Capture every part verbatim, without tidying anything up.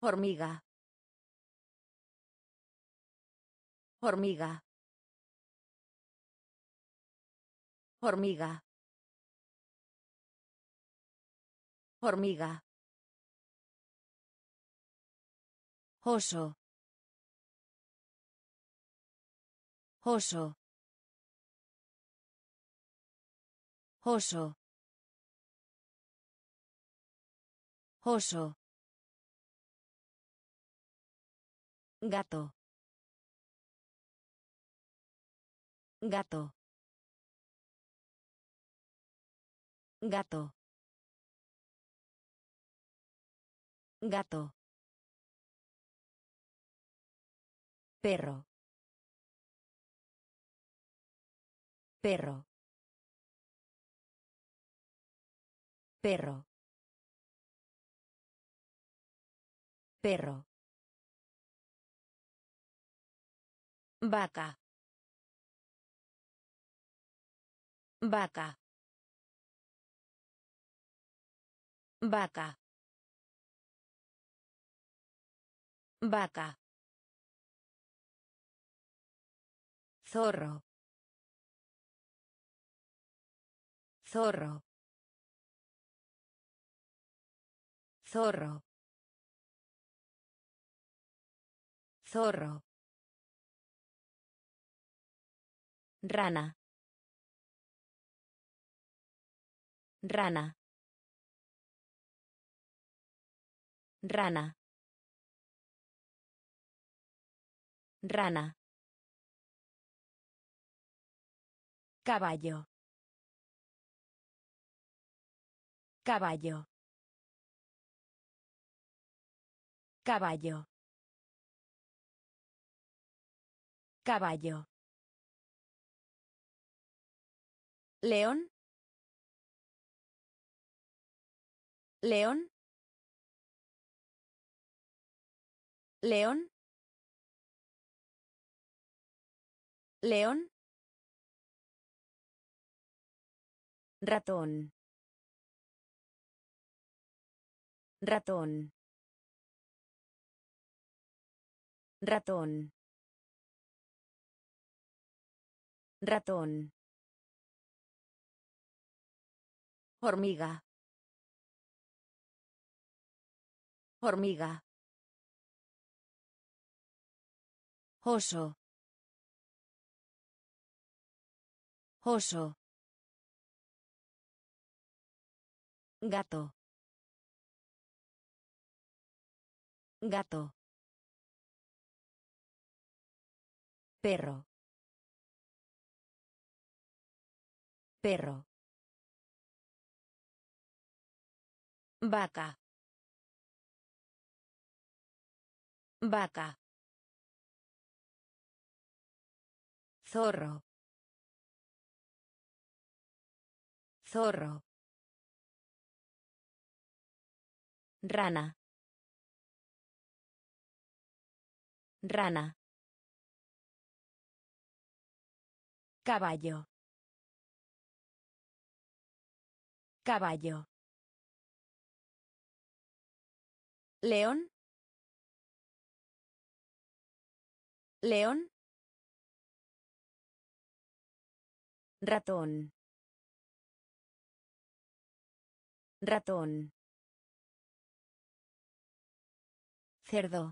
Hormiga. Hormiga. Hormiga. Hormiga. Oso. Oso. Oso. Oso. Gato. Gato. Gato. Gato. Perro. Perro. Perro. Perro. Vaca. Vaca. Vaca. Vaca. Zorro. Zorro. Zorro. Zorro. Rana. Rana. Rana. Rana. Caballo. Caballo. Caballo. Caballo. León. León. León. León. Ratón. Ratón. Ratón. Ratón. Hormiga. Hormiga. Oso. Oso. Gato. Gato. Perro. Perro. Vaca. Vaca. Zorro. Zorro. Rana. Rana. Caballo. Caballo. León. León. Ratón. Ratón. Cerdo.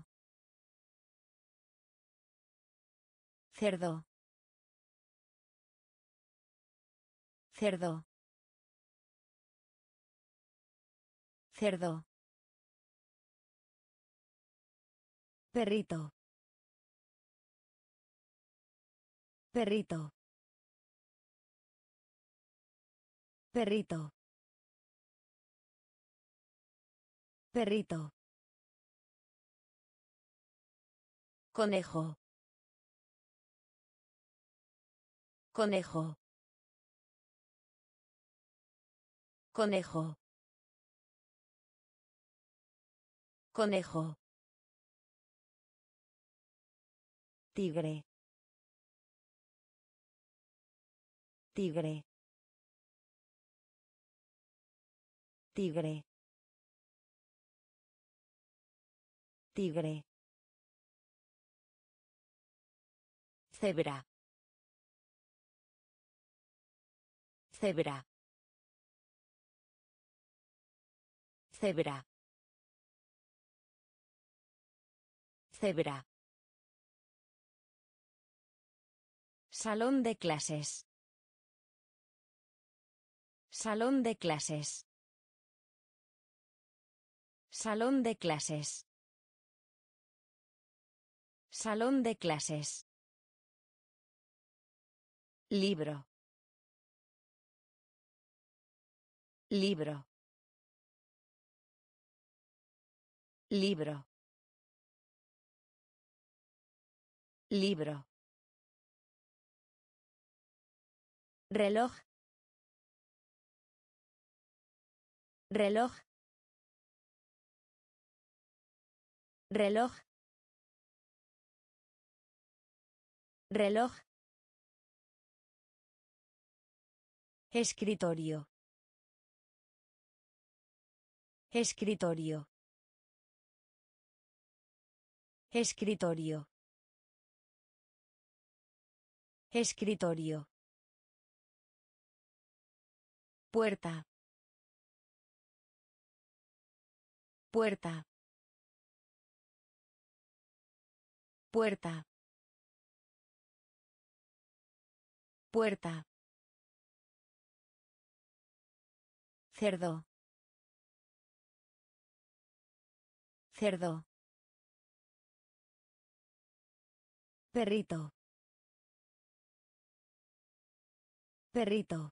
Cerdo. Cerdo. Cerdo. Perrito. Perrito. Perrito. Perrito. Conejo. Conejo. Conejo. Conejo. Tigre. Tigre. Tigre. Tigre. Cebra. Cebra. Cebra. Cebra. Salón de clases. Salón de clases. Salón de clases. Salón de clases. Libro. Libro. Libro. Libro. Reloj. Reloj. Reloj. Reloj. Escritorio. Escritorio. Escritorio. Escritorio. Puerta. Puerta. Puerta. Puerta. Cerdo. Cerdo. Perrito. Perrito.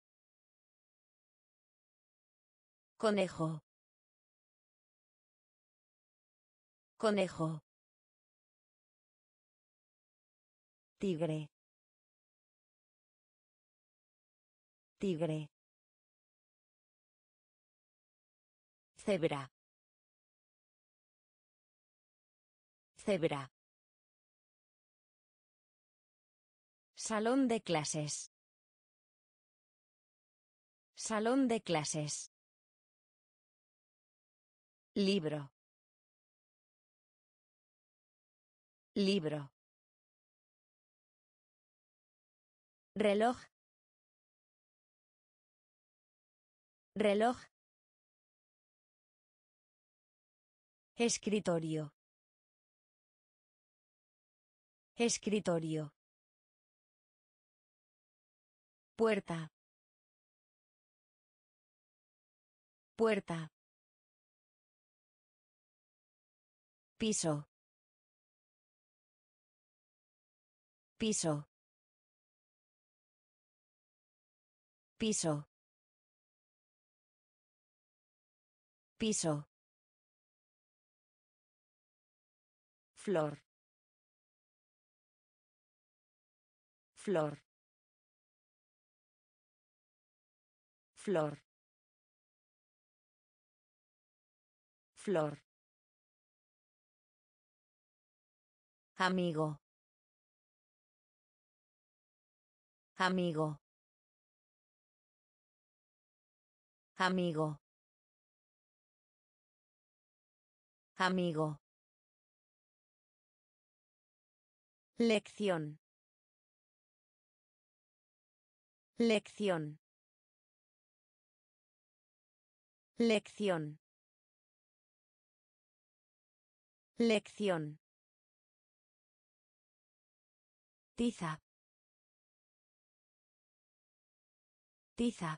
Conejo. Conejo. Tigre. Tigre. Cebra. Cebra. Salón de clases. Salón de clases. Libro. Libro. Reloj. Reloj. Escritorio. Escritorio. Puerta. Puerta. Piso. Piso. Piso. Piso. Flor. Flor. Flor. Flor. Amigo. Amigo. Amigo. Amigo. Lección. Lección. Lección. Lección. Tiza. Tiza.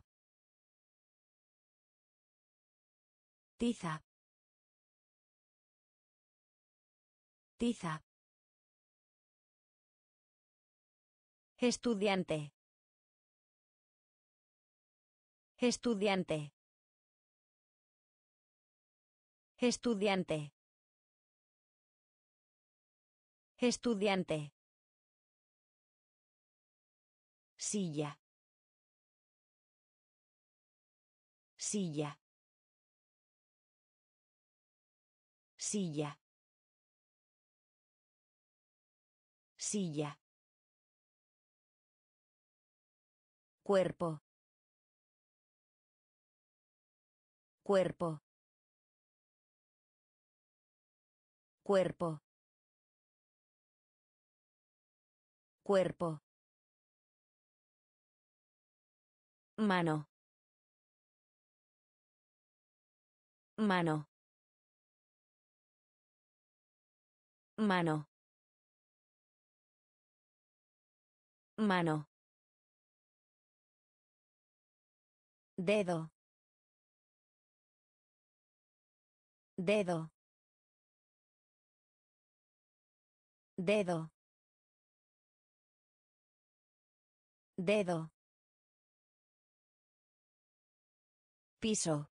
Tiza. Tiza. Estudiante. Estudiante. Estudiante. Estudiante. Silla. Silla. Silla. Silla. Cuerpo. Cuerpo. Cuerpo. Cuerpo. Mano. Mano. Mano. Mano. Dedo. Dedo. Dedo. Dedo. Piso.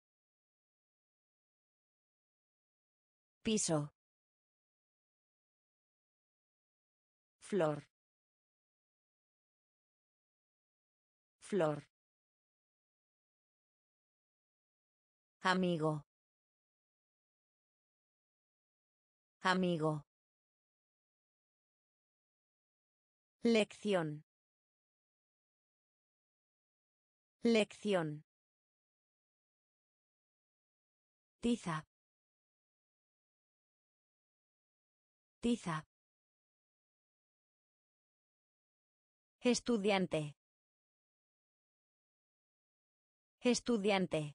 Piso. Flor. Flor. Amigo. Amigo. Lección. Lección. Tiza. Tiza. Estudiante. Estudiante.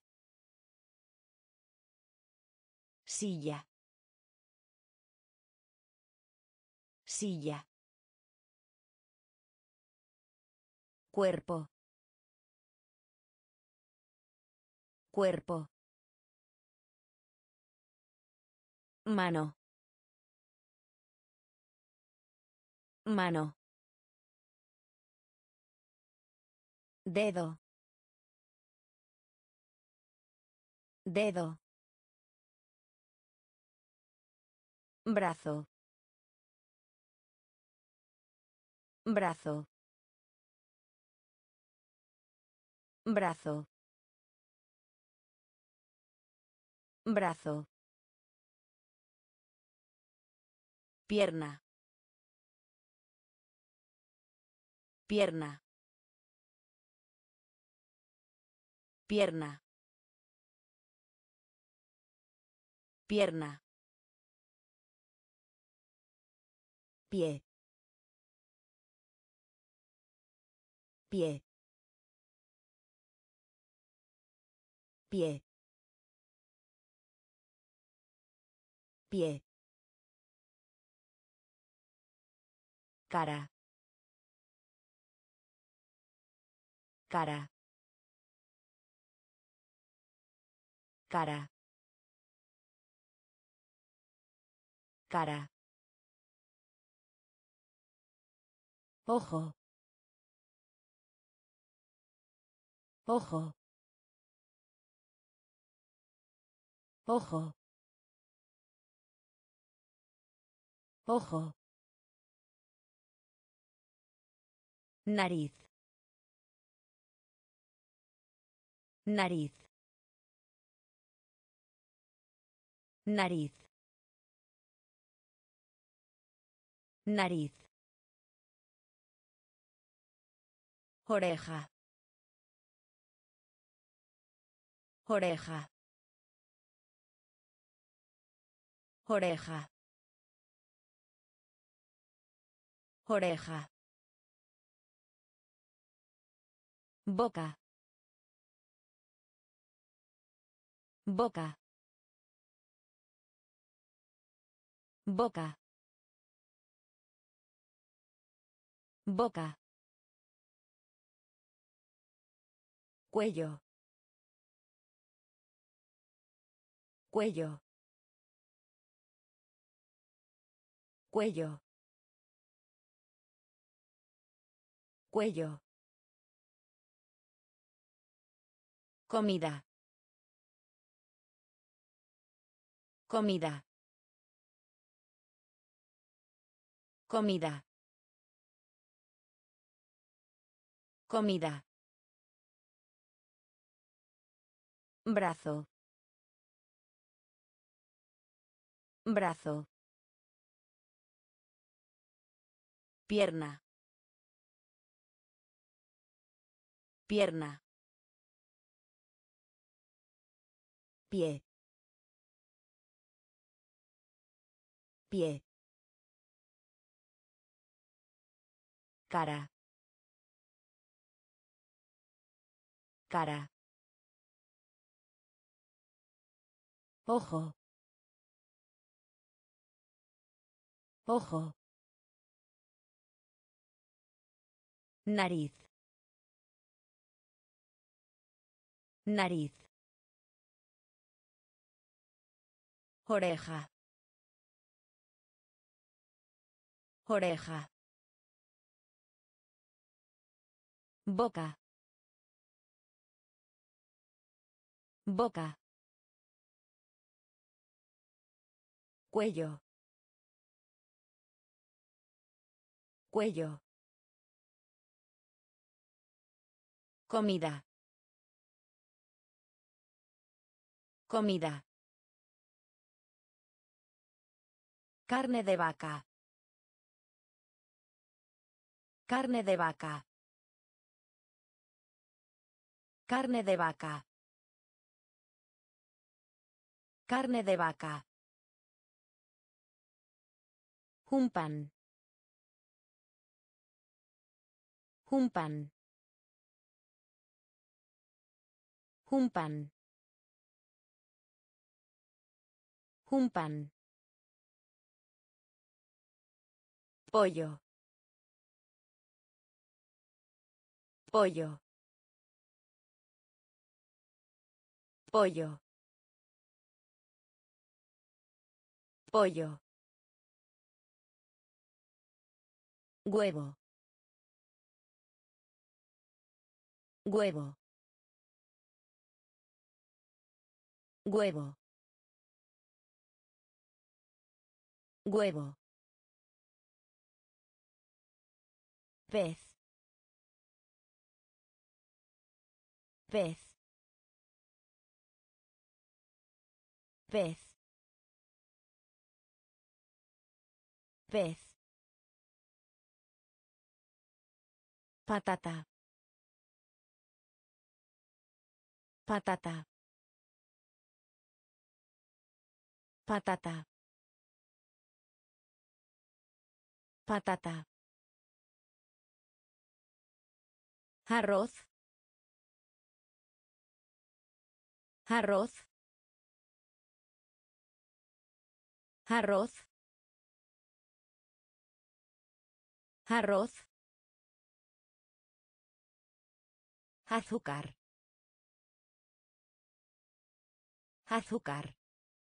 Silla. Silla. Cuerpo. Cuerpo. Mano. Mano. Dedo. Dedo. Brazo. Brazo. Brazo. Brazo. Pierna. Pierna. Pierna. Pierna. Pie. Pie. Pie. Pie. Cara. Cara. Cara. Cara. Ojo. Ojo. Ojo. Ojo. Nariz. Nariz. Nariz. Nariz. Oreja. Oreja. Oreja. Oreja. Boca. Boca. Boca. Boca. Cuello. Cuello. Cuello. Cuello. Comida. Comida. Comida. Comida. Brazo. Brazo. Pierna. Pierna. Pie. Pie. Cara. Cara. Ojo. Ojo. Nariz. Nariz. Oreja. Oreja. Boca. Boca. Cuello. Cuello. Comida. Comida. Carne de vaca. Carne de vaca. Carne de vaca. Carne de vaca. Un pan. Un pan. Un pan. Un pan. Pollo. Pollo. Pollo. Pollo. Huevo. Huevo. Huevo. Huevo. Pez. Pez. Pez. Pez. Patata. Patata. Patata. Patata. Arroz. Arroz. Arroz. Arroz. Azúcar. Azúcar.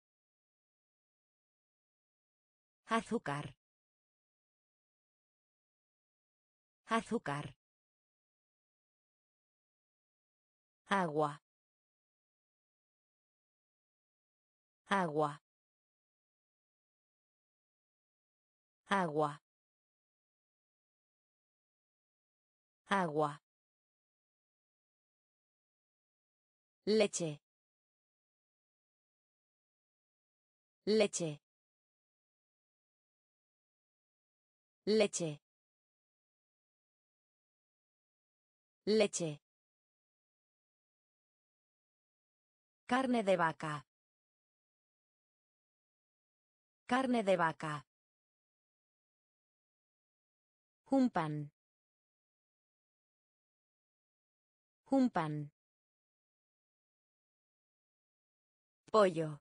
Azúcar. Azúcar. Agua. Agua. Agua. Agua. Leche. Leche. Leche. Leche. Carne de vaca. Carne de vaca. Un pan. Un pan. Pollo.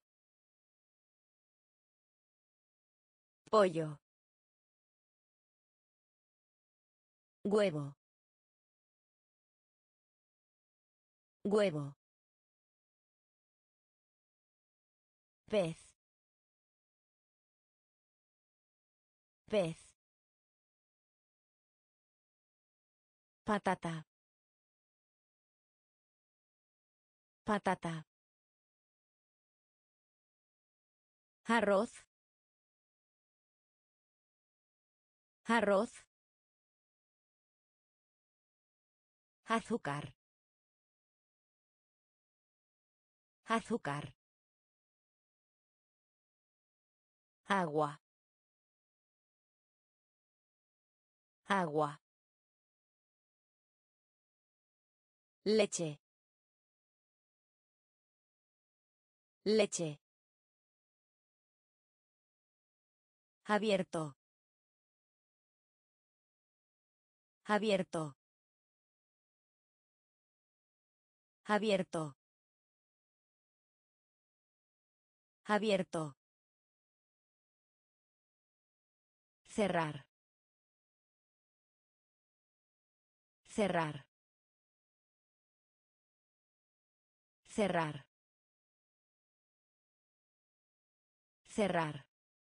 Pollo. Huevo. Huevo. Pez. Pez. Patata. Patata. Arroz. Arroz. Azúcar. Azúcar. Agua. Agua. Leche. Leche. Abierto. Abierto. Abierto. Abierto. Cerrar. Cerrar. Cerrar. Cerrar.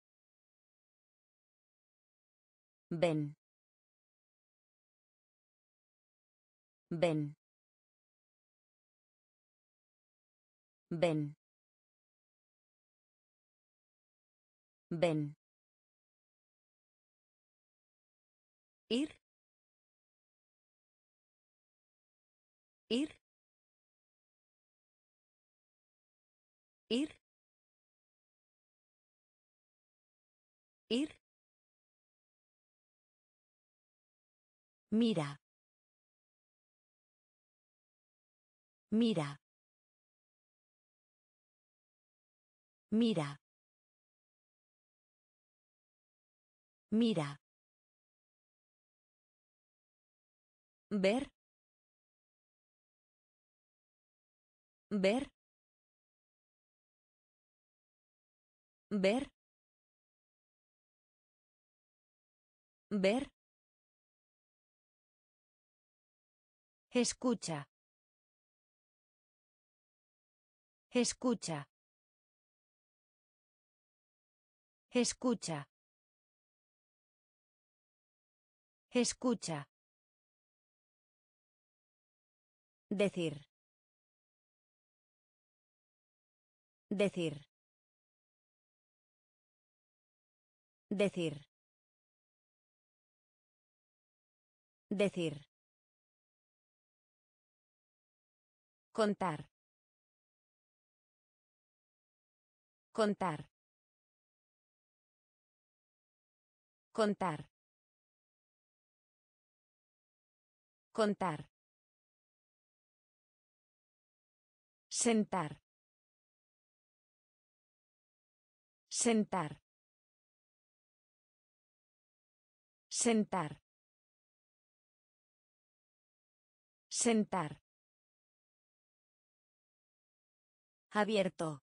Ven. Ven. Ven. Ven. Ir. Ir. Ir. Ir. Mira. Mira. Mira. Mira. Ver. Ver. Ver. Ver. Escucha. Escucha. Escucha. Escucha. Decir. Decir. Decir. Decir. Contar. Contar. Contar. Contar. Sentar. Sentar. Sentar. Sentar. Abierto.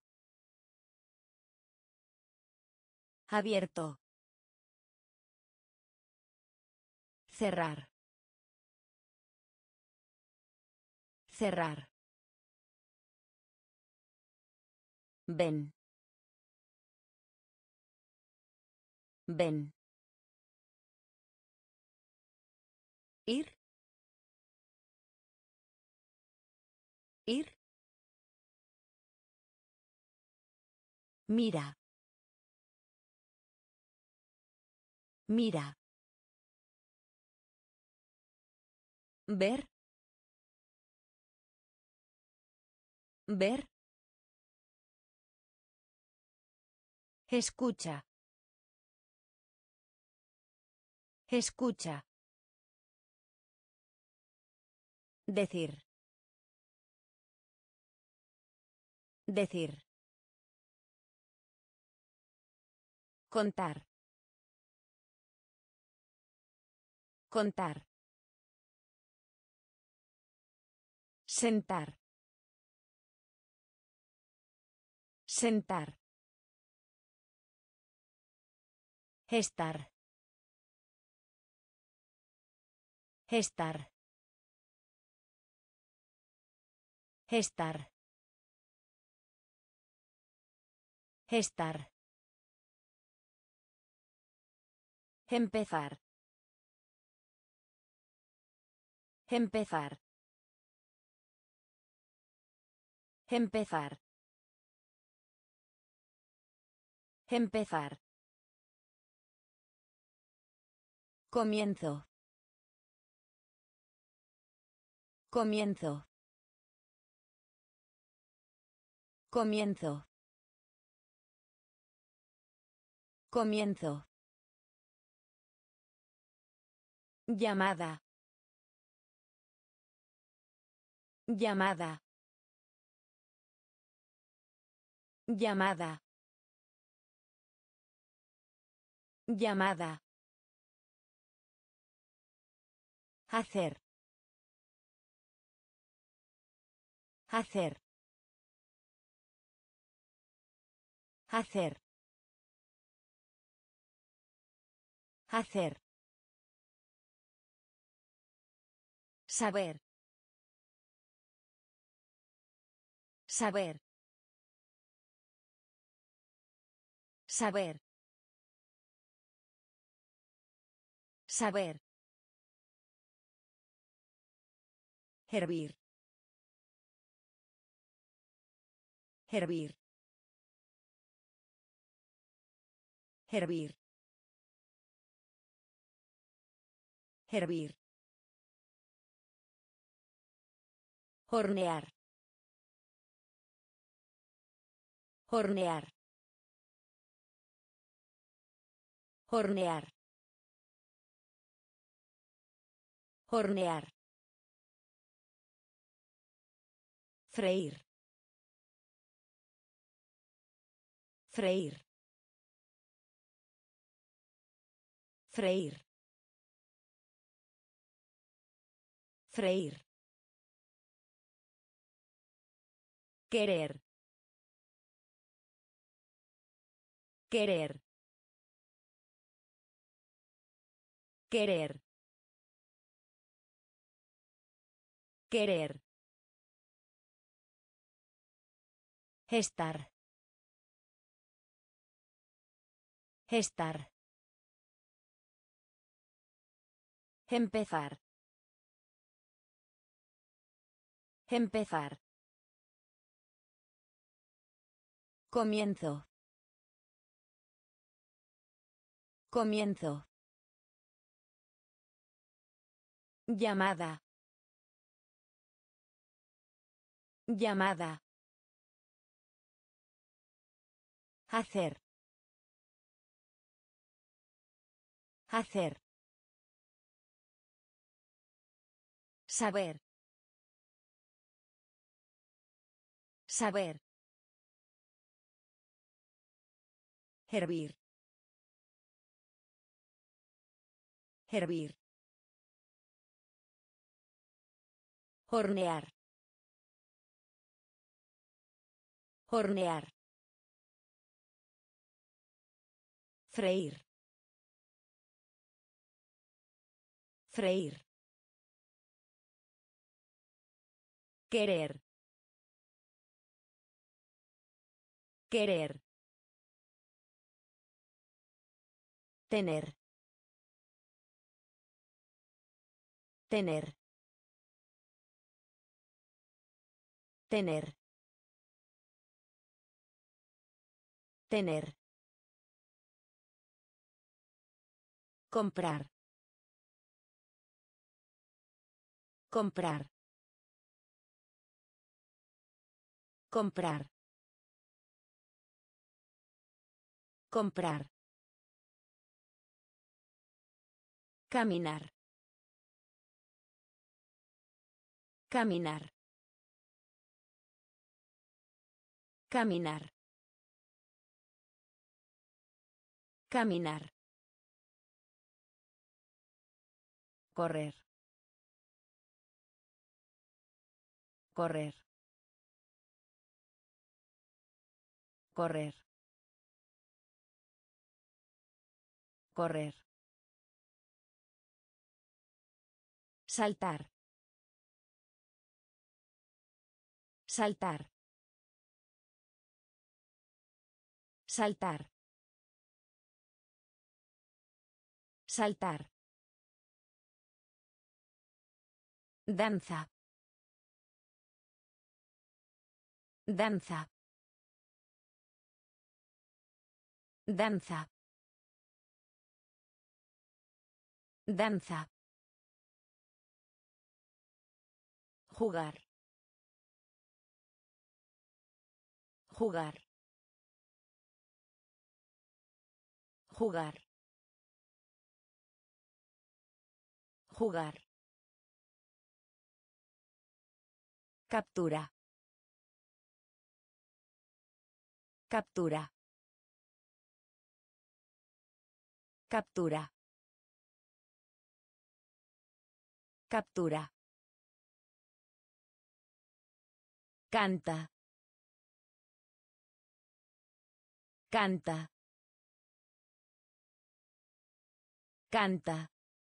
Abierto. Cerrar. Cerrar. Ven. Ven. Ir. Ir. Mira. Mira. Ver. Ver. Escucha. Escucha. Decir. Decir. Contar. Contar. Sentar. Sentar. Estar. Estar. Estar. Estar. Empezar. Empezar. Empezar. Empezar. Comienzo. Comienzo. Comienzo. Comienzo. Llamada. Llamada. Llamada. Llamada. Hacer. Hacer. Hacer. Hacer. Saber. Saber. Saber. Saber. Hervir. Hervir. Hervir. Hervir. Hornear. Hornear. Hornear. Hornear. Freír. Freír. Freír. Freír. Querer. Querer. Querer. Querer. Estar. Estar. Empezar. Empezar. Comienzo. Comienzo. Llamada. Llamada. Hacer. Hacer. Saber. Saber. Hervir. Hervir. Hornear. Hornear. Freír. Freír. Querer. Querer. Tener. Tener. Tener. Tener. Comprar. Comprar. Comprar. Comprar. Caminar. Caminar. Caminar. Caminar. Correr. Correr. Correr. Correr. Saltar. Saltar. Saltar. Saltar. Danza. Danza. Danza. Danza. Jugar. Jugar. Jugar. Jugar. Captura. Captura. Captura. Captura. Canta. Canta. Canta.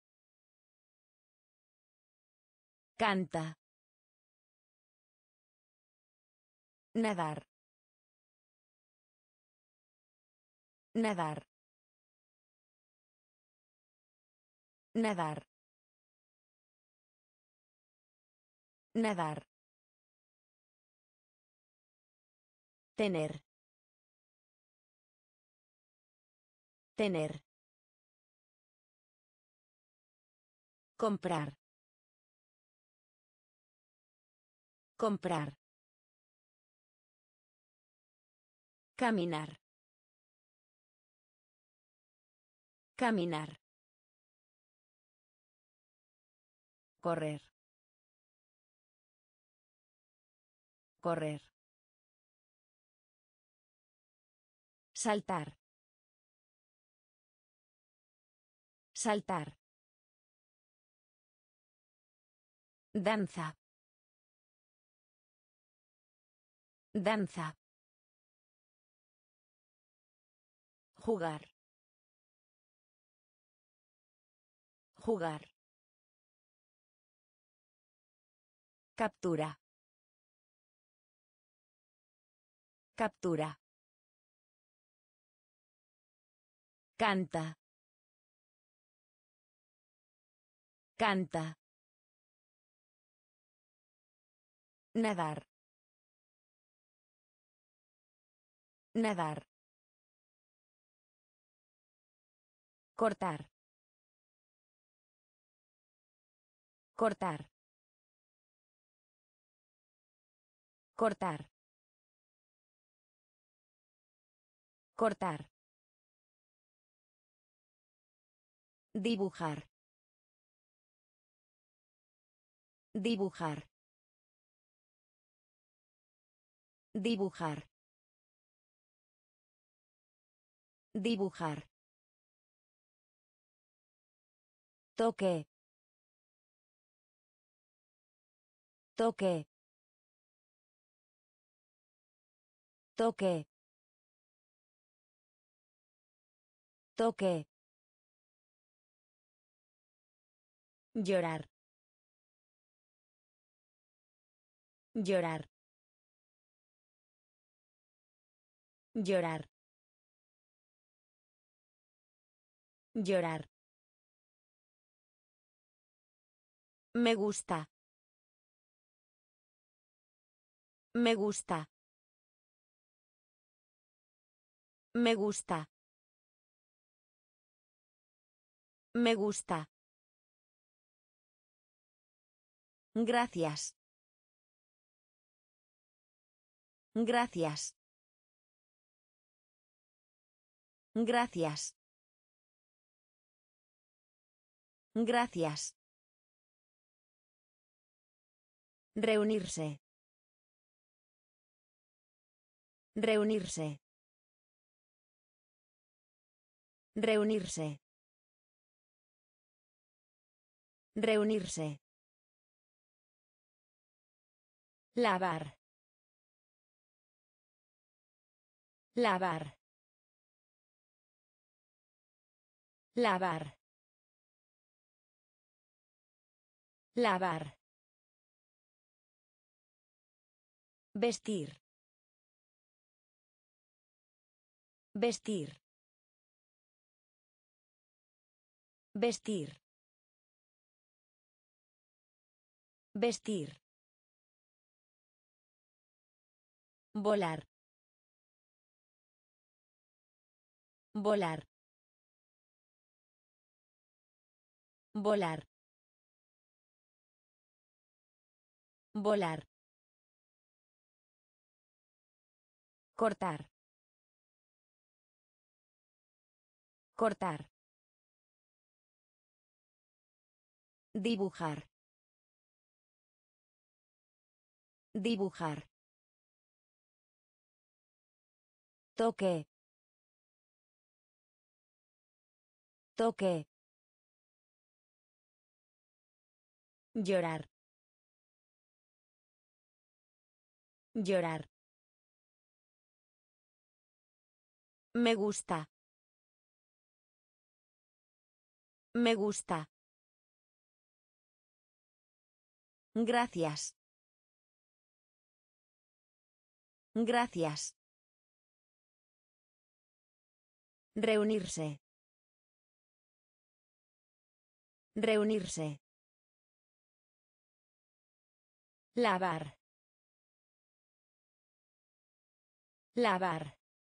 Canta. Nadar. Nadar. Nadar. Nadar. Tener. Tener. Comprar. Comprar. Caminar. Caminar. Correr. Correr. Saltar. Saltar. Danza. Danza. Jugar. Jugar. Captura. Captura. Canta. Canta. Nadar. Nadar. Cortar. Cortar. Cortar. Cortar. Dibujar. Dibujar. Dibujar. Dibujar. Toque. Toque. Toque. Toque. Llorar. Llorar. Llorar. Llorar. Me gusta. Me gusta. Me gusta. Me gusta. Gracias. Gracias. Gracias. Gracias. Reunirse. Reunirse. Reunirse. Reunirse. Lavar. Lavar. Lavar. Lavar. Vestir. Vestir. Vestir. Vestir. Volar. Volar. Volar. Volar. Cortar. Cortar. Dibujar. Dibujar. Toque. Toque. Llorar. Llorar. Me gusta. Me gusta. Gracias. Gracias. Reunirse. Reunirse. Lavar. Lavar.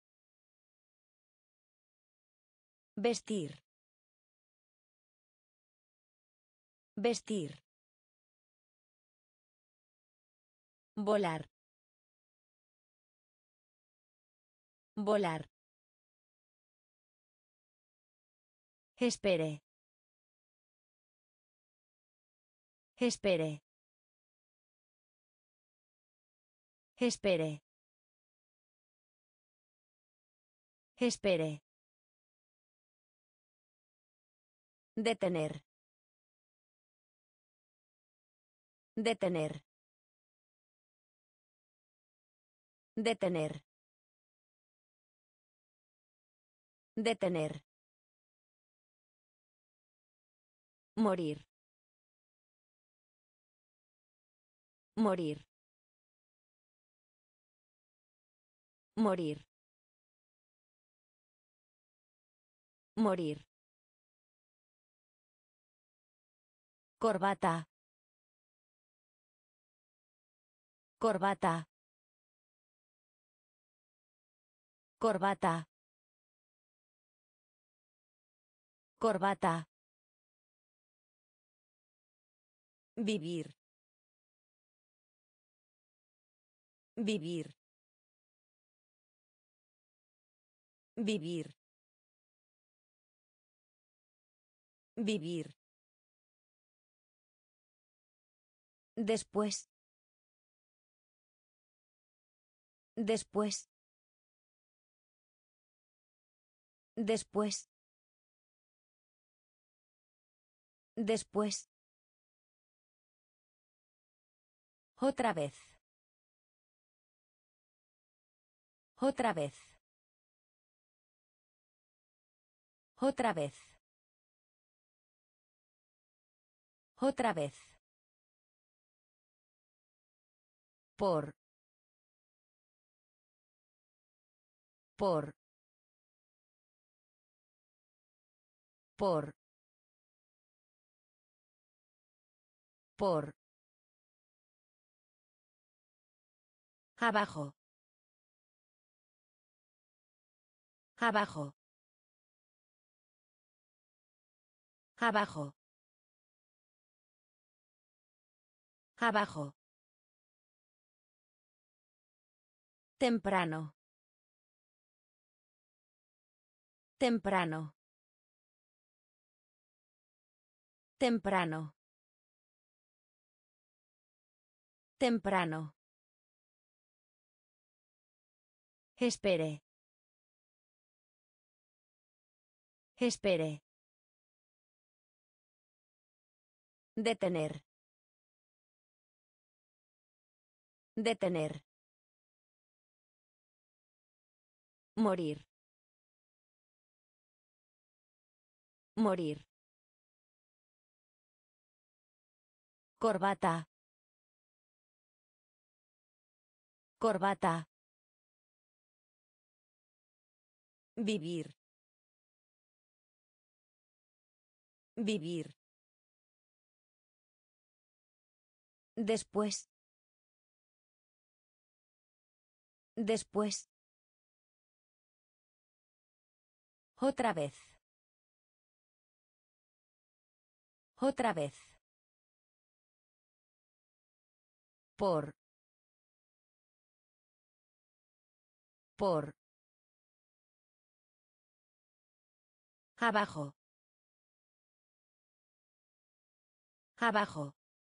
Vestir. Vestir. Volar. Volar. Espere. Espere. Espere. Espere. Detener. Detener. Detener. Detener. Morir. Morir. Morir. Morir. Corbata. Corbata. Corbata. Corbata. Vivir. Vivir. Vivir. Vivir. Después. Después. Después. Después. Otra vez. Otra vez. Otra vez. Otra vez. Por. Por. Por. Por. Abajo. Abajo. Abajo. Abajo. Temprano. Temprano. Temprano. Temprano. Espere. Espere. Detener. Detener. Morir. Morir. Corbata. Corbata. Vivir. Vivir. Después. Después. Otra vez. Otra vez. Por. Por. Abajo. Abajo.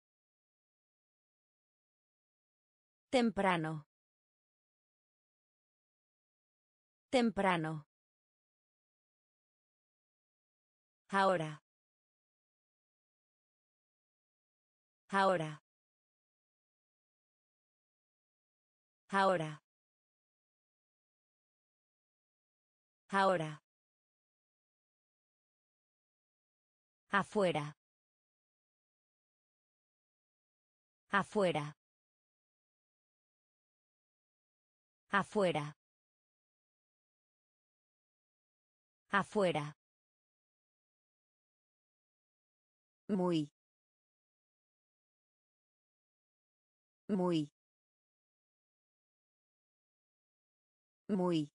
Temprano. Temprano. Ahora. Ahora. Ahora. Ahora. Afuera. Afuera. Afuera. Afuera. Muy. Muy. Muy.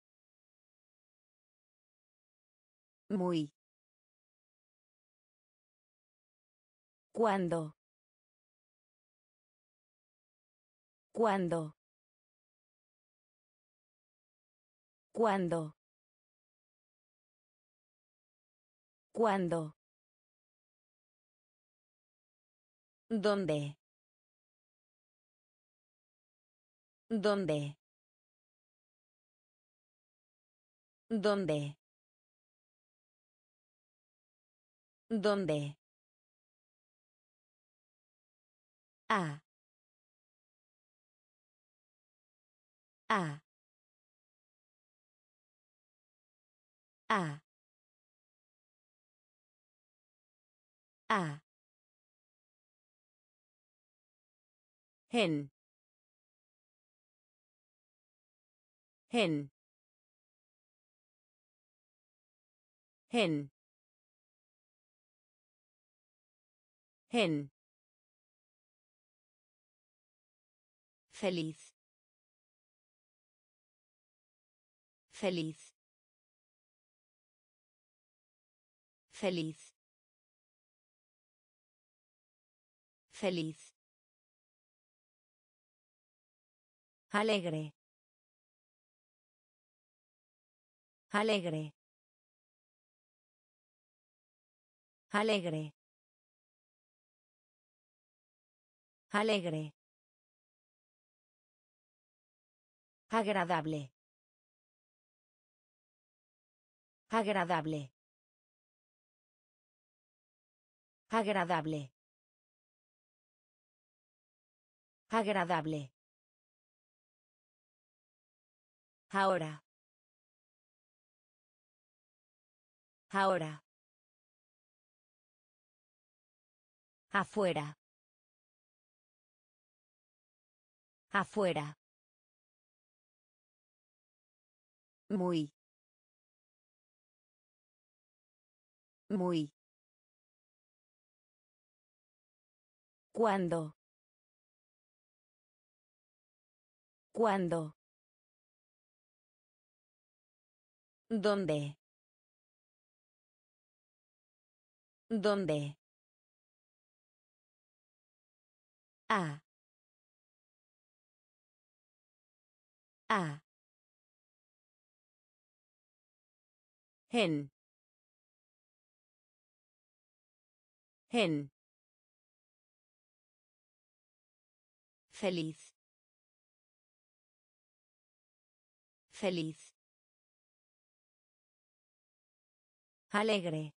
Muy. ¿Cuándo? ¿Cuándo? ¿Cuándo? ¿Cuándo? ¿Dónde? ¿Dónde? ¿Dónde? ¿Dónde? A. A. A. A. En. En. En. En. Feliz. Feliz. Feliz. Feliz. Alegre. Alegre. Alegre. Alegre. Agradable. Agradable. Agradable. Agradable. Ahora. Ahora. Afuera. Afuera. Muy. Muy. ¿Cuándo? ¿Cuándo? ¿Dónde? ¿Dónde? A. A. En. En. Feliz. Feliz. Alegre.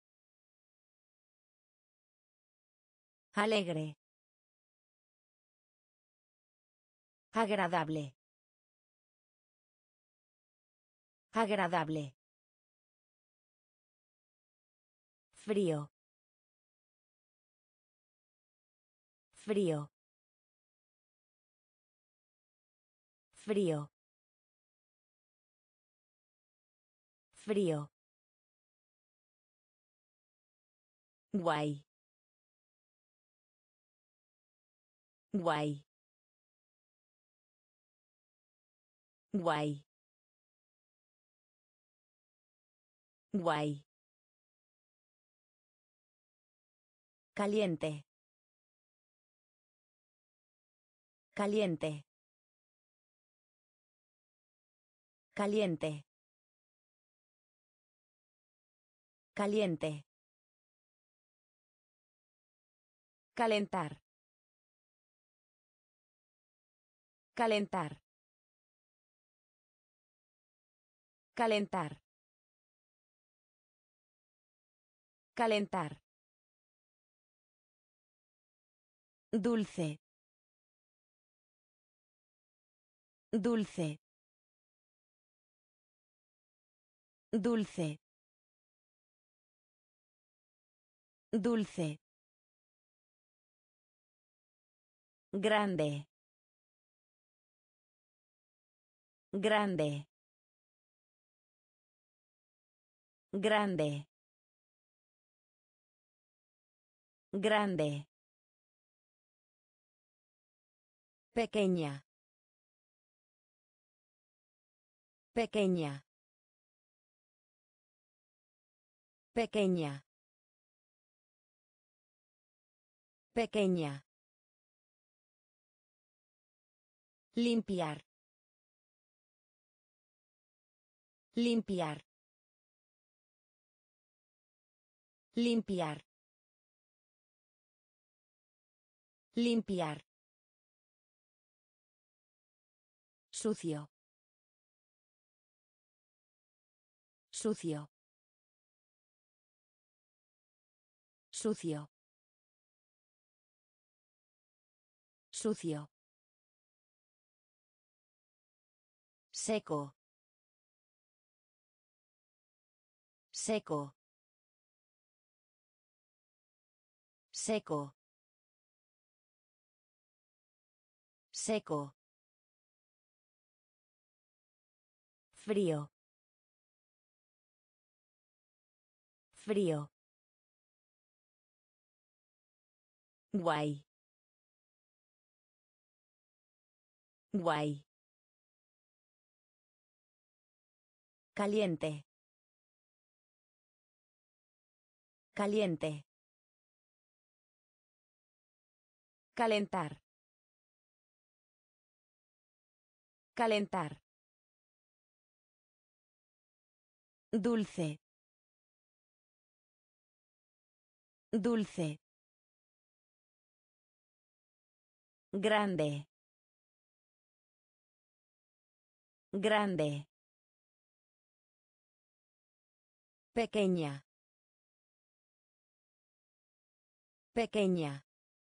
Alegre. Agradable. Agradable. Frío. Frío. Frío. Frío. Guay. Guay. Guay. Guay. Caliente. Caliente. Caliente. Caliente. Calentar. Calentar. Calentar. Calentar. Dulce. Dulce. Dulce. Dulce. Grande. Grande. Grande. Grande. Pequeña. Pequeña. Pequeña. Pequeña. Limpiar. Limpiar. Limpiar. Limpiar. Sucio. Sucio. Sucio. Sucio. Seco. Seco. Seco. Seco. Frío. Frío. Guay. Guay. Caliente. Caliente. Calentar. Calentar. Dulce. Dulce. Grande. Grande. Pequeña. Pequeña.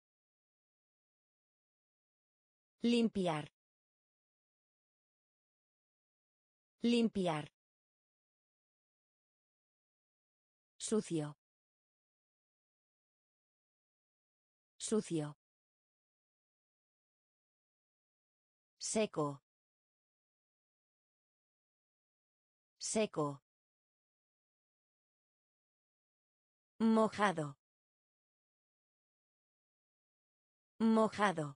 Limpiar. Limpiar. Sucio. Sucio. Seco. Seco. Mojado. Mojado.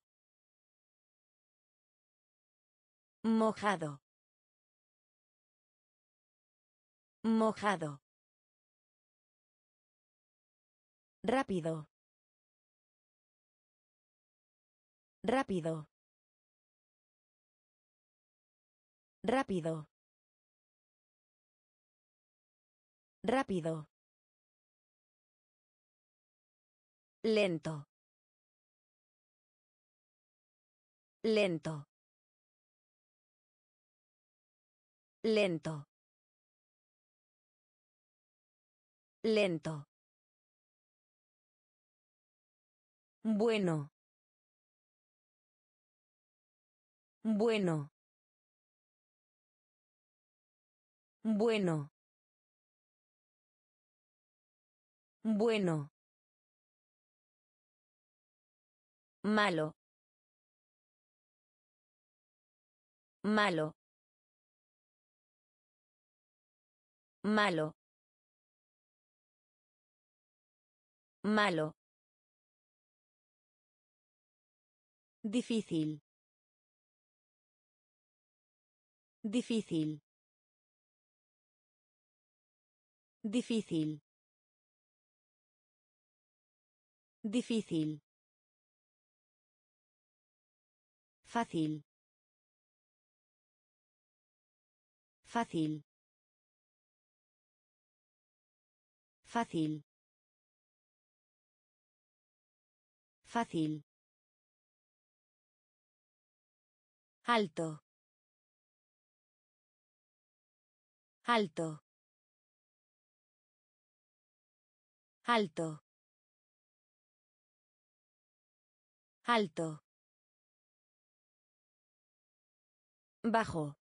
Mojado. Mojado. Rápido. Rápido. Rápido. Rápido. Lento. Lento. Lento. Lento. Bueno. Bueno. Bueno. Bueno. Malo. Malo. Malo. Malo. Difícil. Difícil. Difícil. Difícil. Fácil. Fácil. Fácil. Fácil. Alto. Alto. Alto. Alto. Bajo.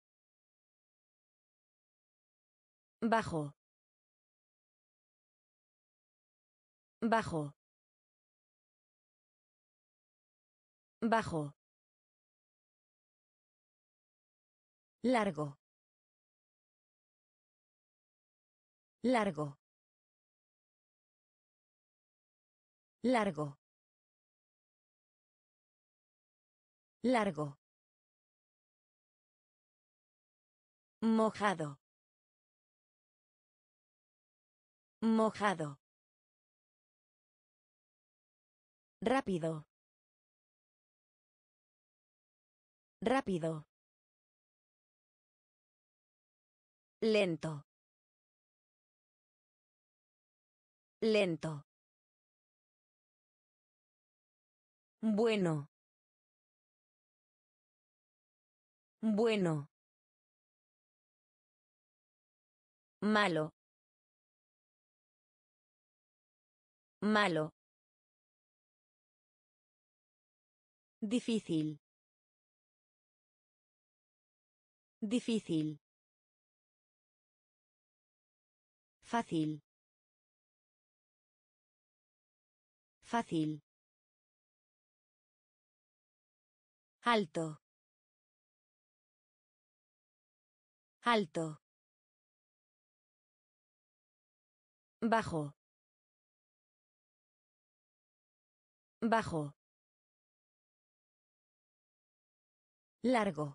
Bajo. Bajo. Bajo. Largo. Largo. Largo. Largo. Mojado. Mojado. Rápido. Rápido. Lento. Lento. Bueno. Bueno. Malo. Malo. Difícil. Difícil. Fácil. Fácil. Alto. Alto. Bajo. Bajo. Largo.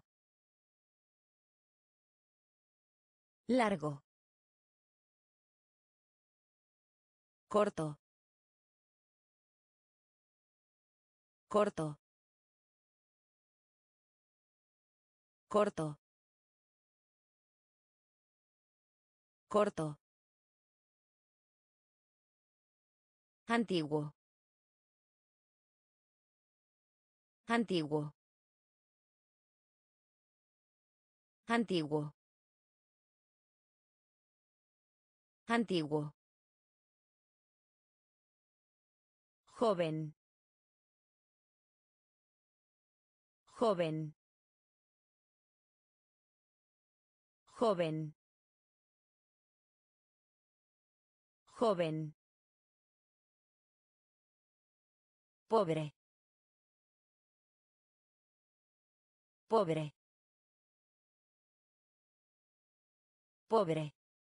Largo. Corto. Corto. Corto. Corto. Antiguo. Antiguo. Antiguo. Antiguo. Joven. Joven. Joven. Joven. Pobre. Pobre. Pobre.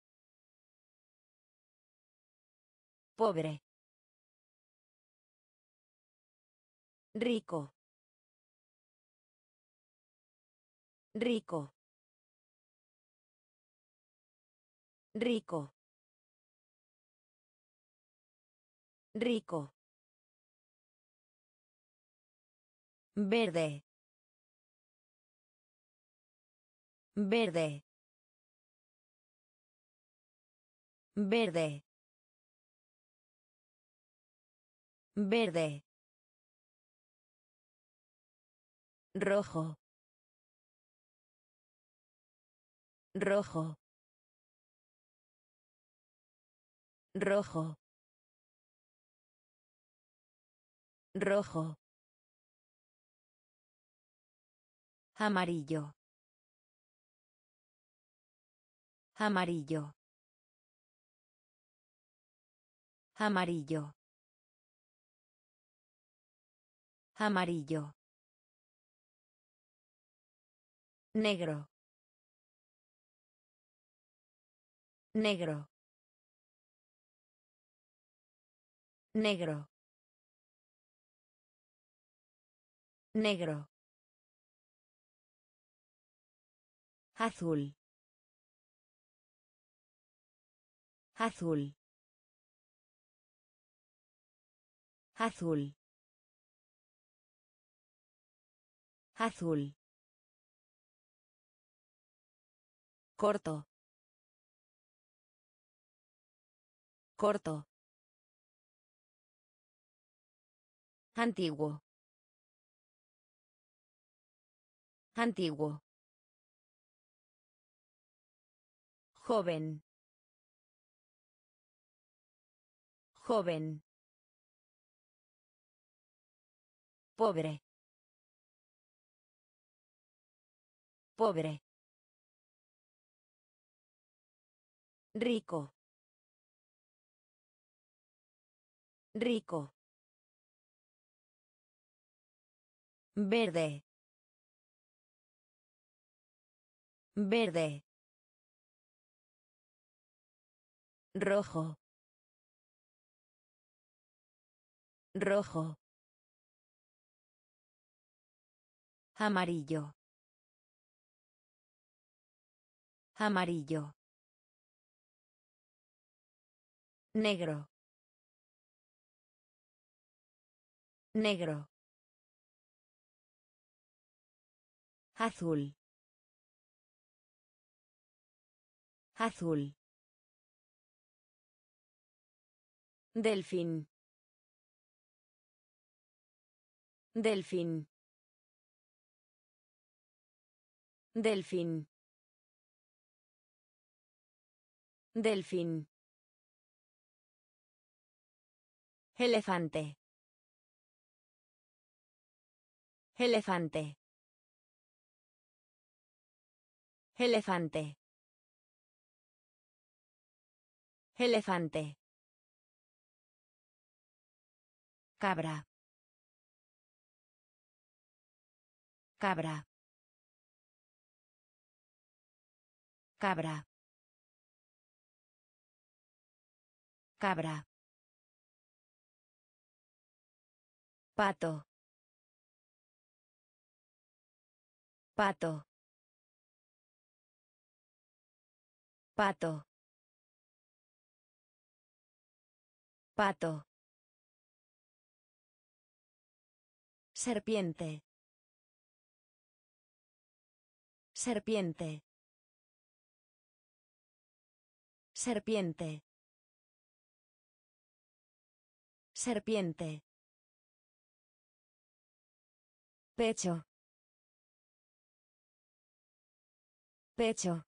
Pobre. Rico. Rico. Rico. Rico. Verde. Verde. Verde. Verde. Rojo. Rojo. Rojo. Rojo. Amarillo. Amarillo. Amarillo. Amarillo. Negro. Negro. Negro. Negro. Azul. Azul. Azul. Azul. Corto. Corto. Antiguo. Antiguo. Joven. Joven. Pobre. Pobre. Rico. Rico. Verde. Verde. Rojo. Rojo. Amarillo. Amarillo. Negro. Negro. Azul. Azul. Delfín. Delfín. Delfín. Delfín. Elefante. Elefante. Elefante. Elefante. Cabra. Cabra. Cabra. Cabra. Pato. Pato. Pato. Pato. Serpiente. Serpiente. Serpiente. Serpiente. Pecho. Pecho.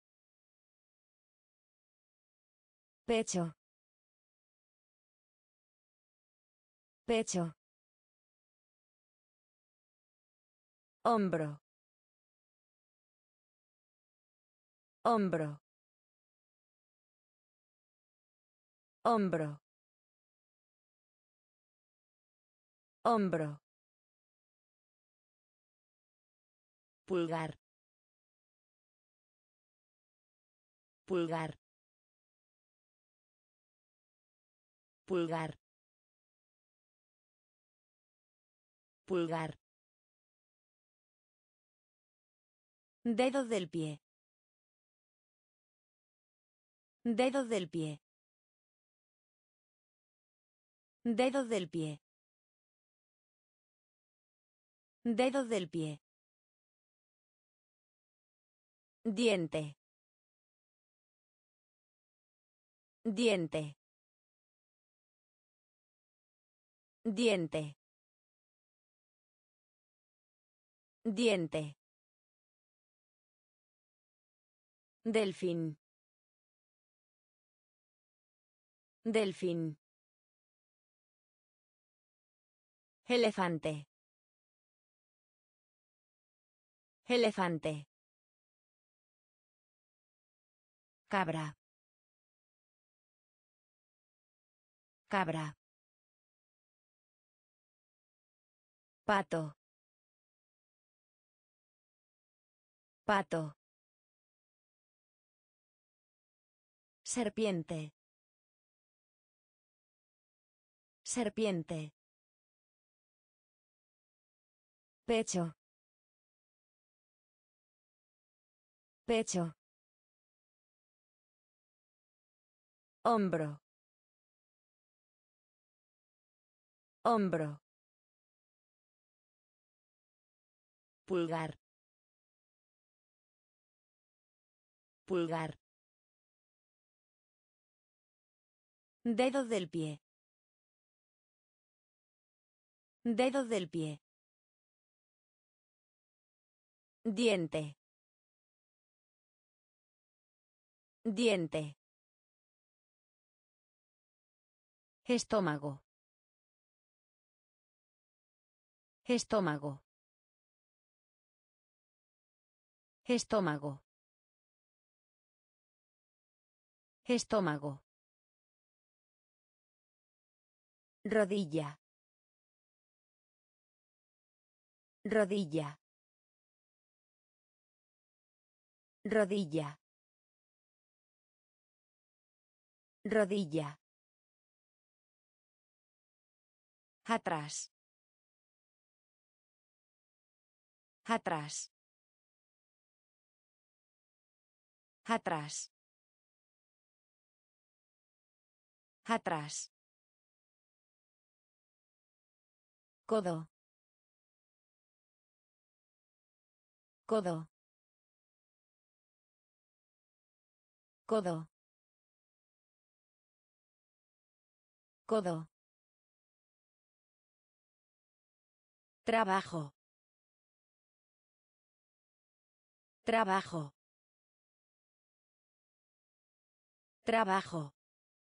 Pecho. Pecho. Hombro. Hombro. Hombro. Hombro. Pulgar. Pulgar. Pulgar. Pulgar. Dedo del pie. Dedo del pie. Dedo del pie. Dedo del pie. Diente. Diente. Diente. Diente. Delfín. Delfín. Elefante. Elefante. Cabra. Cabra. Pato. Pato. Serpiente. Serpiente. Pecho. Pecho. Hombro. Hombro. Pulgar. Pulgar. Dedo del pie. Dedo del pie. Diente. Diente. Estómago. Estómago. Estómago. Estómago. Rodilla. Rodilla. Rodilla. Rodilla. Atrás. Atrás. Atrás. Atrás. Codo. Codo. Codo. Codo. Trabajo. Trabajo. Trabajo.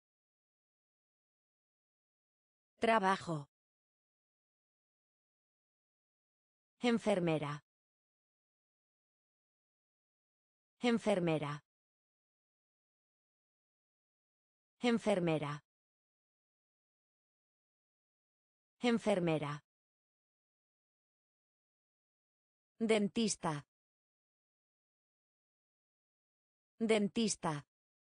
Trabajo. Enfermera. Enfermera. Enfermera. Enfermera. Dentista. Dentista.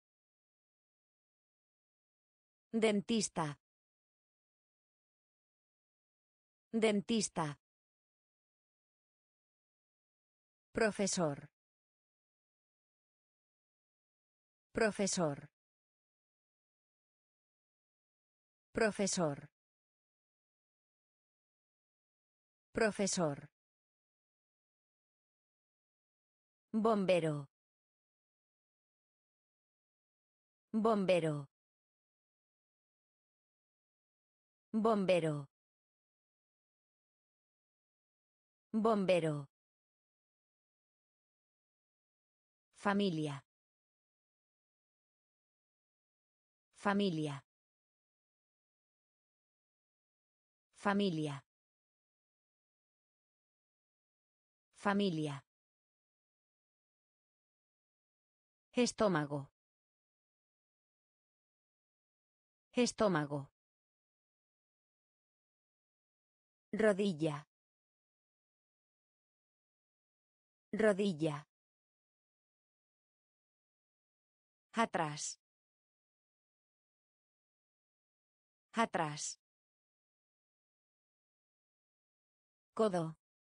Dentista. Dentista. Profesor. Profesor. Profesor. Profesor. Bombero. Bombero. Bombero. Bombero. Familia. Familia. Familia. Familia. Estómago. Estómago. Rodilla. Rodilla. Atrás. Atrás. Codo.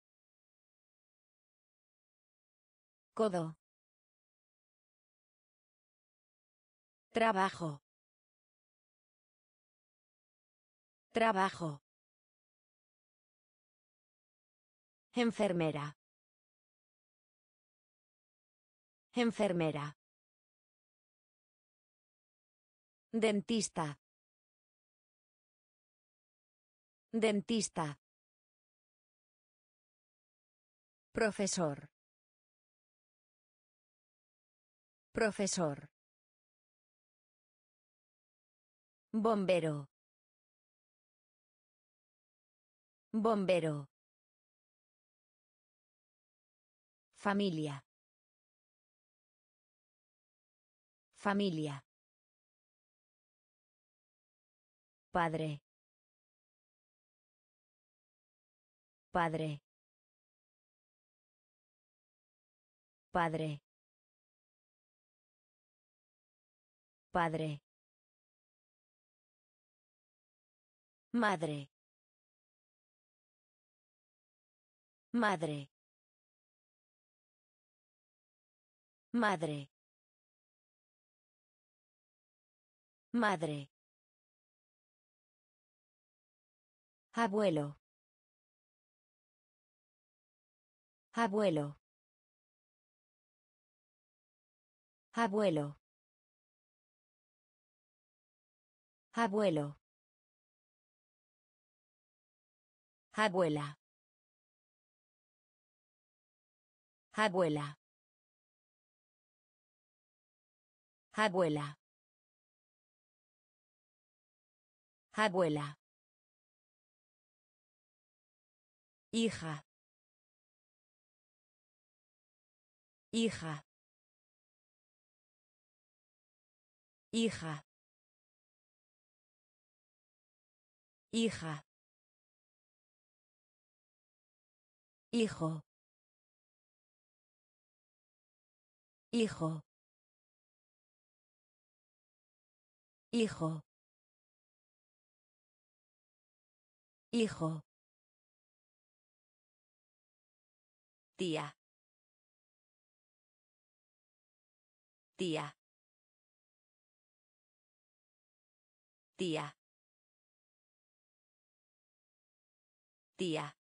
Codo. Trabajo. Trabajo. Enfermera. Enfermera. Dentista. Dentista. Profesor. Profesor. Bombero. Bombero. Familia. Familia. Padre. Padre. Padre. Padre. Madre. Madre. Madre. Madre. Abuelo. Abuelo. Abuelo. Abuelo. Abuela. Abuela. Abuela. Abuela. Hija. Hija. Hija. Hija. Hijo. Hijo. Hijo. Hijo. Tía. Tía. Tía. Tía.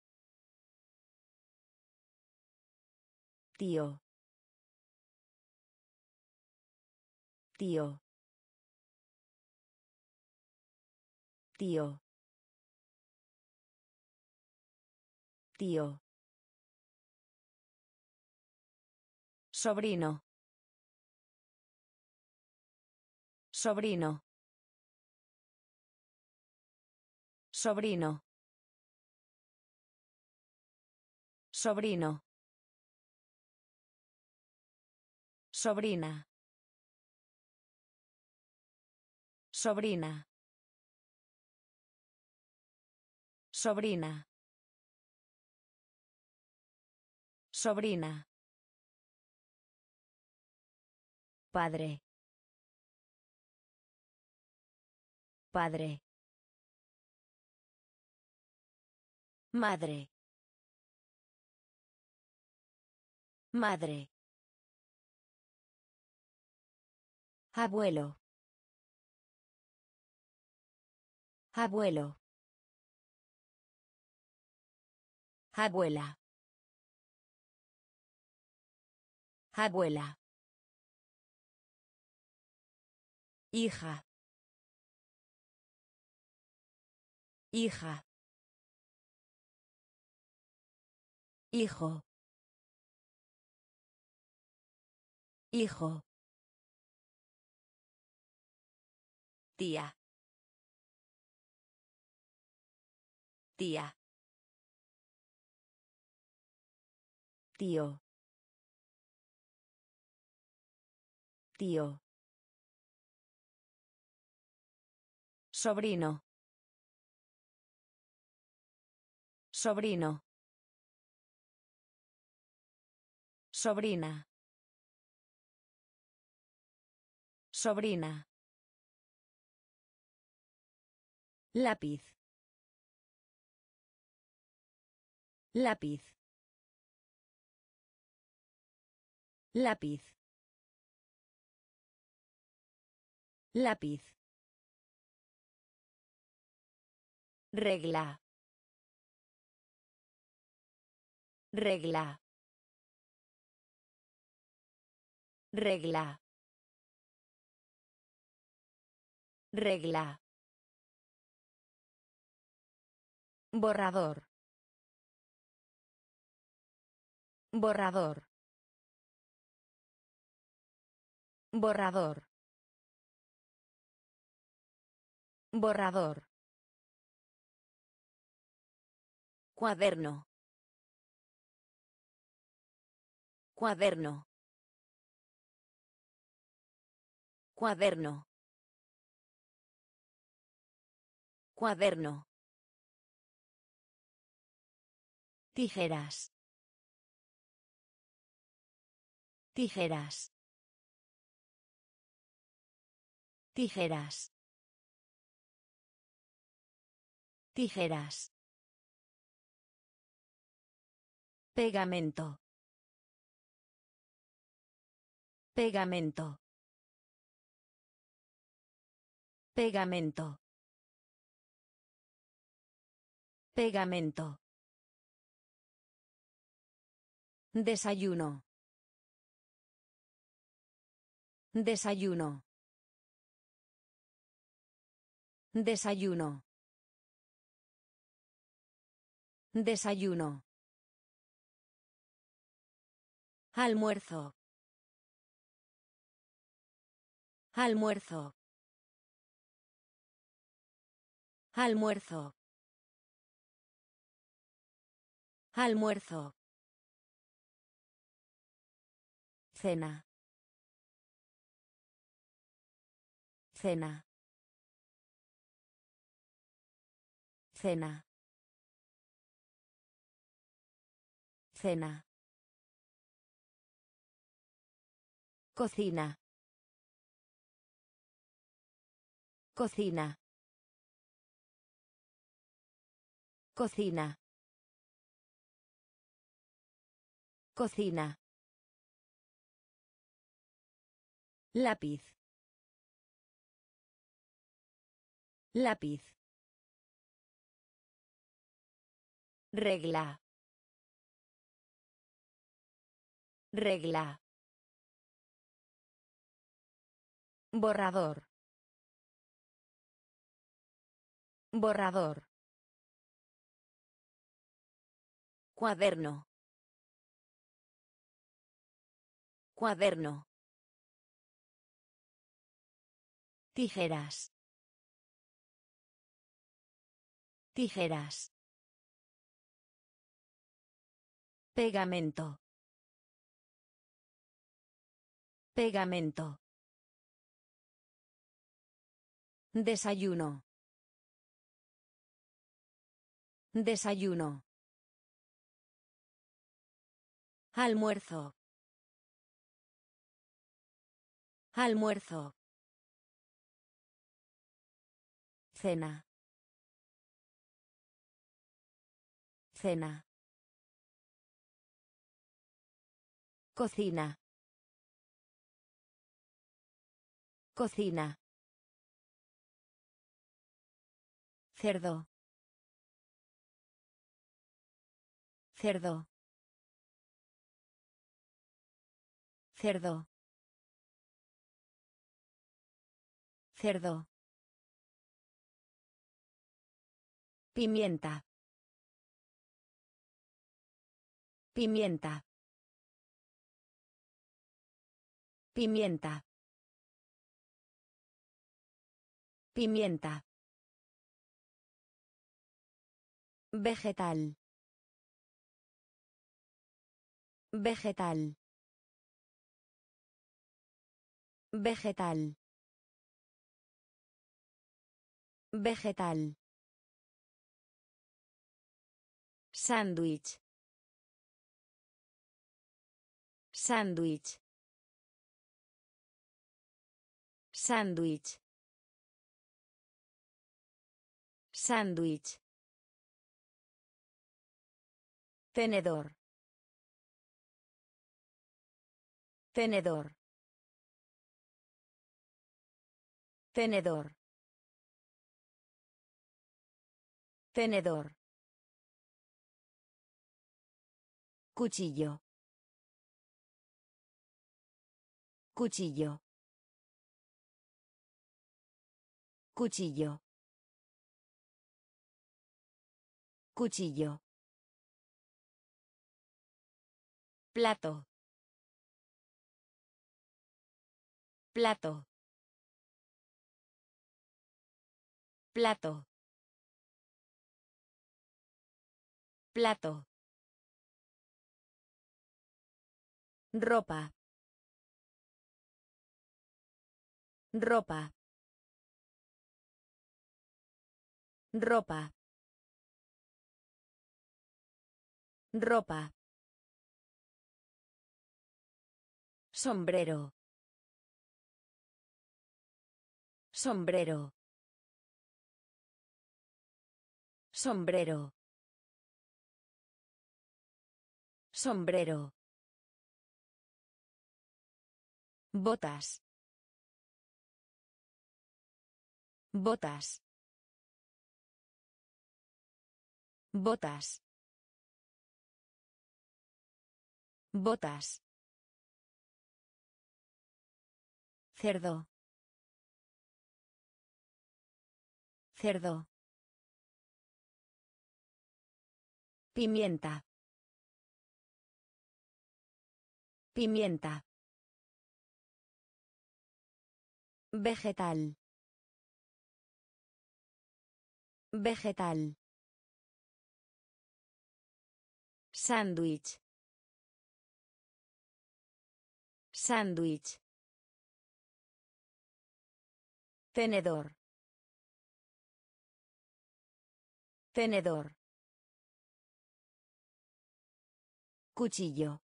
Tío. Tío. Tío. Tío. Sobrino. Sobrino. Sobrino. Sobrino. Sobrina. Sobrina. Sobrina. Sobrina. Padre. Padre. Madre. Madre. Abuelo. Abuelo. Abuela. Abuela. Hija. Hija. Hijo. Hijo. Tía. Tía. Tío. Tío. Sobrino. Sobrino. Sobrina. Sobrina. Lápiz. Lápiz. Lápiz. Lápiz. Regla. Regla. Regla. Regla. Borrador. Borrador. Borrador. Borrador. Cuaderno. Cuaderno. Cuaderno. Cuaderno. Tijeras. Tijeras. Tijeras. Tijeras. Pegamento. Pegamento. Pegamento. Pegamento. Desayuno. Desayuno. Desayuno. Desayuno. Almuerzo. Almuerzo. Almuerzo. Almuerzo. Cena. Cena. Cena. Cena. Cocina. Cocina. Cocina. Cocina. Lápiz. Lápiz. Regla. Regla. Borrador. Borrador. Cuaderno. Cuaderno. Tijeras. Tijeras. Pegamento. Pegamento. Desayuno. Desayuno. Almuerzo. Almuerzo. Cena. Cena. Cocina. Cocina. Cerdo. Cerdo. Cerdo. Cerdo. Pimienta. Pimienta. Pimienta. Pimienta. Vegetal. Vegetal. Vegetal. Vegetal. Sándwich. Sándwich. Sándwich. Sándwich. Tenedor. Tenedor. Tenedor. Tenedor. Cuchillo. Cuchillo. Cuchillo. Cuchillo. Plato. Plato. Plato. Plato. Ropa. Ropa. Ropa. Ropa. Sombrero. Sombrero. Sombrero. Sombrero. Botas. Botas. Botas. Botas. Cerdo. Cerdo. Pimienta. Pimienta. Vegetal. Vegetal. Sándwich. Sándwich. Tenedor. Tenedor. Cuchillo.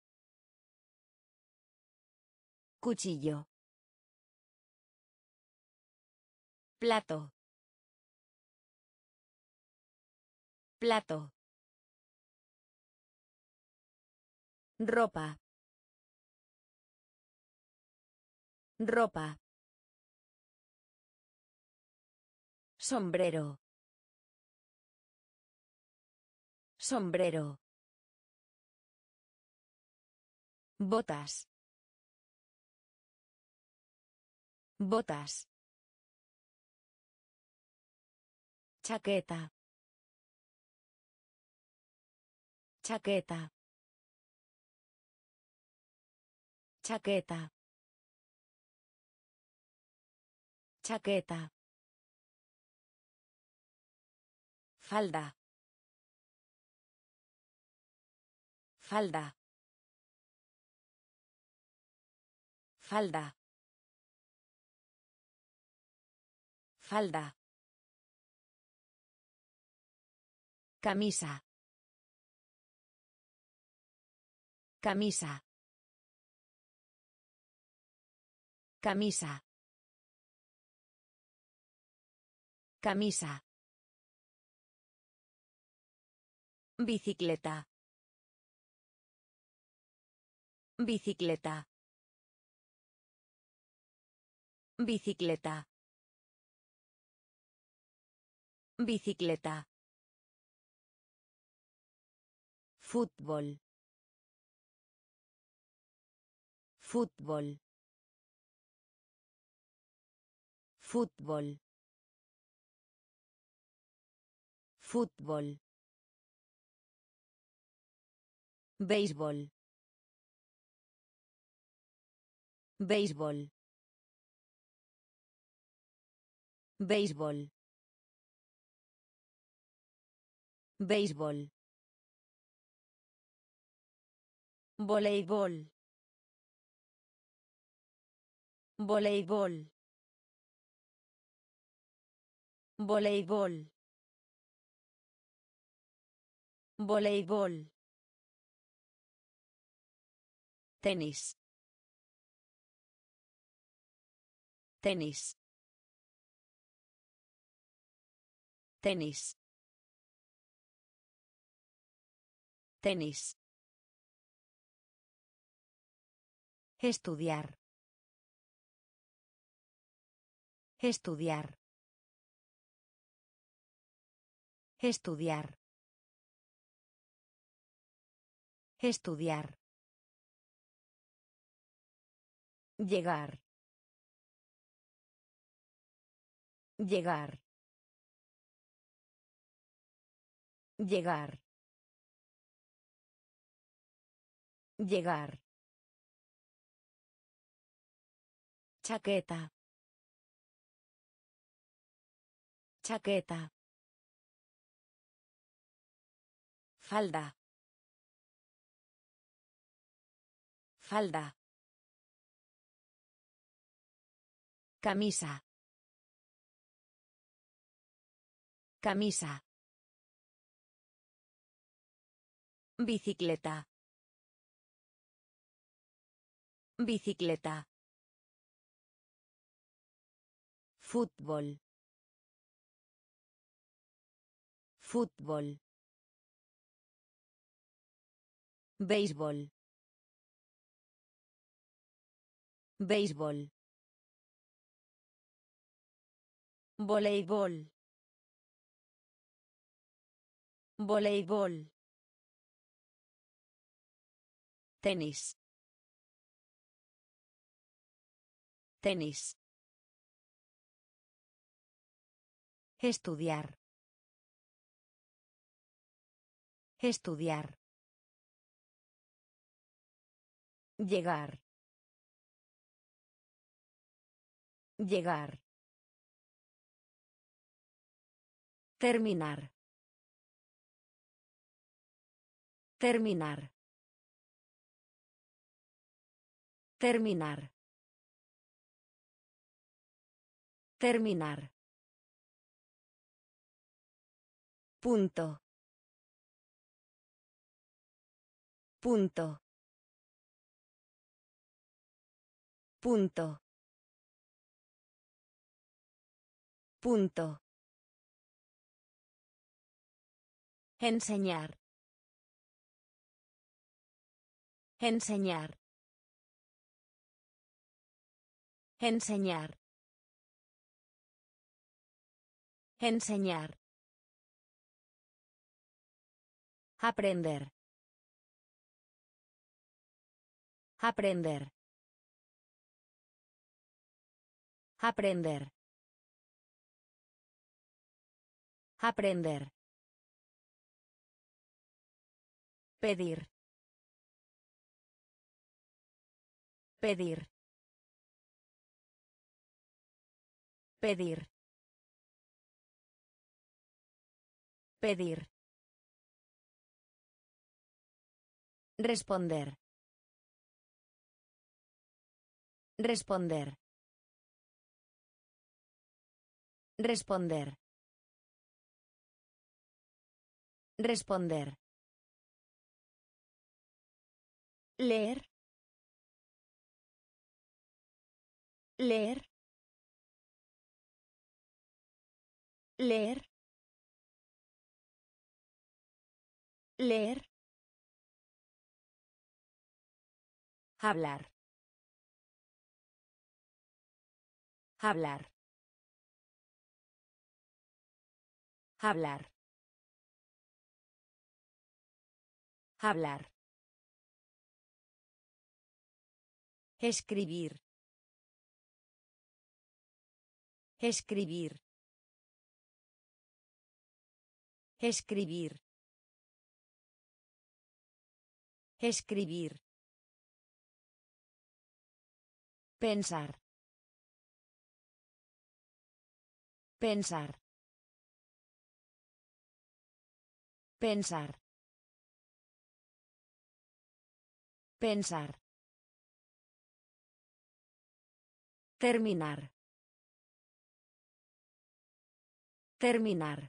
Cuchillo. Plato. Plato. Ropa. Ropa. Sombrero. Sombrero. Botas. Botas. Chaqueta. Chaqueta. Chaqueta. Chaqueta. Falda. Falda. Falda. Falda. Camisa. Camisa. Camisa. Camisa. Bicicleta. Bicicleta. Bicicleta. Bicicleta. Fútbol. Fútbol. Fútbol. Fútbol. Béisbol. Béisbol. Béisbol. Béisbol. Voleibol. Voleibol. Voleibol. Voleibol. Tenis. Tenis. Tenis. Tenis. Estudiar. Estudiar. Estudiar. Estudiar. Llegar. Llegar. Llegar. Llegar. Chaqueta. Chaqueta. Falda. Falda. Camisa. Camisa. Bicicleta. Bicicleta. Fútbol. Fútbol. Béisbol. Béisbol. Voleibol. Voleibol. Tenis. Tenis. Estudiar. Estudiar. Llegar. Llegar. Terminar. Terminar. Terminar. Terminar. Punto. Punto. Punto. Punto. Enseñar. Enseñar. Enseñar. Enseñar. Aprender. Aprender. Aprender. Aprender. Pedir. Pedir. Pedir. Pedir. Responder. Responder. Responder. Responder. Leer. Leer. Leer. Leer. Hablar. Hablar. Hablar. Hablar. Escribir. Escribir. Escribir. Escribir. Pensar. Pensar. Pensar. Pensar. Terminar. Terminar.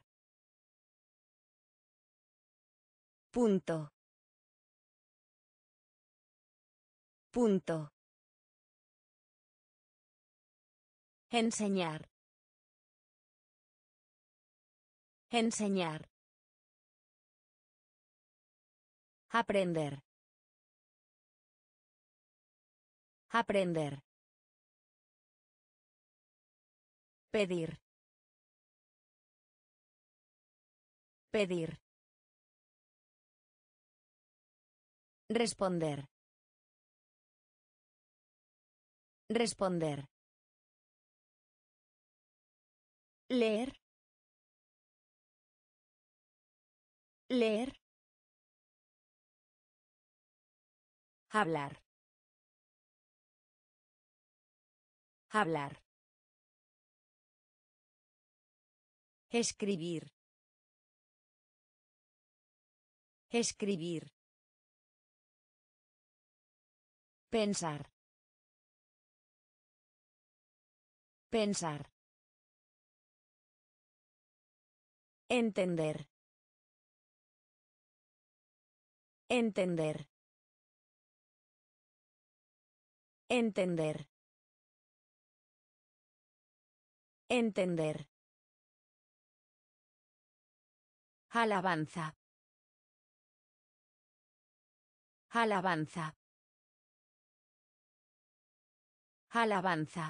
Punto. Punto. Enseñar. Enseñar. Aprender. Aprender. Pedir. Pedir. Responder. Responder. Leer. Leer. Hablar. Hablar. Escribir. Escribir. Pensar. Pensar. Entender. Entender. Entender. Entender. Alabanza. Alabanza. Alabanza.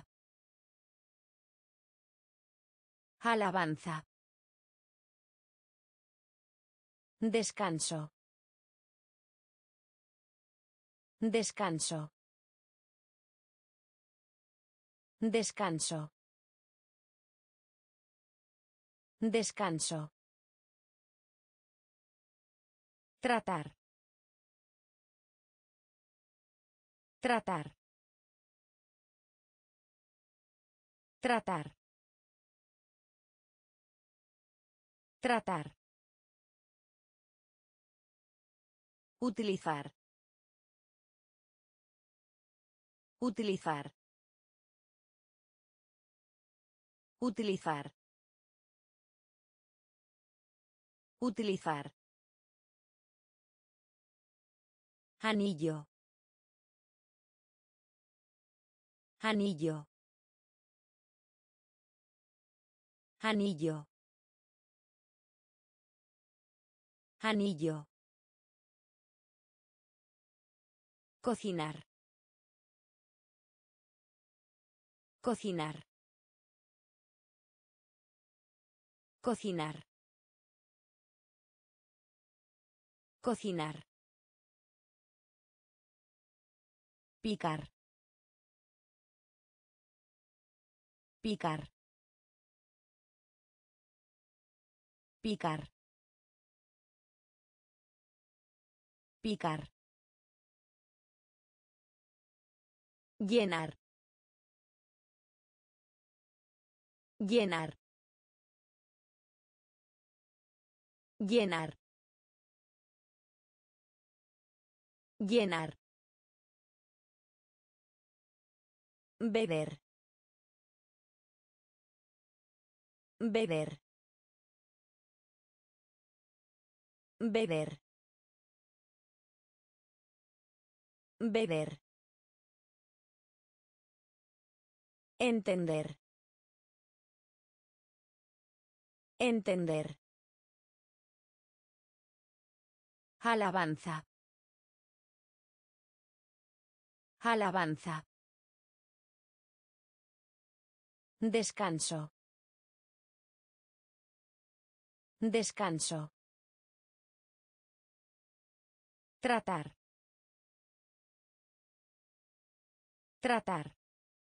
Alabanza. Descanso. Descanso. Descanso. Descanso. Tratar. Tratar. Tratar. Tratar. Utilizar. Utilizar. Utilizar. Utilizar. Anillo. Anillo. Anillo. Anillo. Cocinar. Cocinar. Cocinar. Cocinar. Picar. Picar. Picar. Picar. Llenar. Llenar. Llenar. Llenar. Beber. Beber. Beber. Beber. Entender. Entender. Alabanza. Alabanza. Descanso. Descanso. Tratar. Tratar.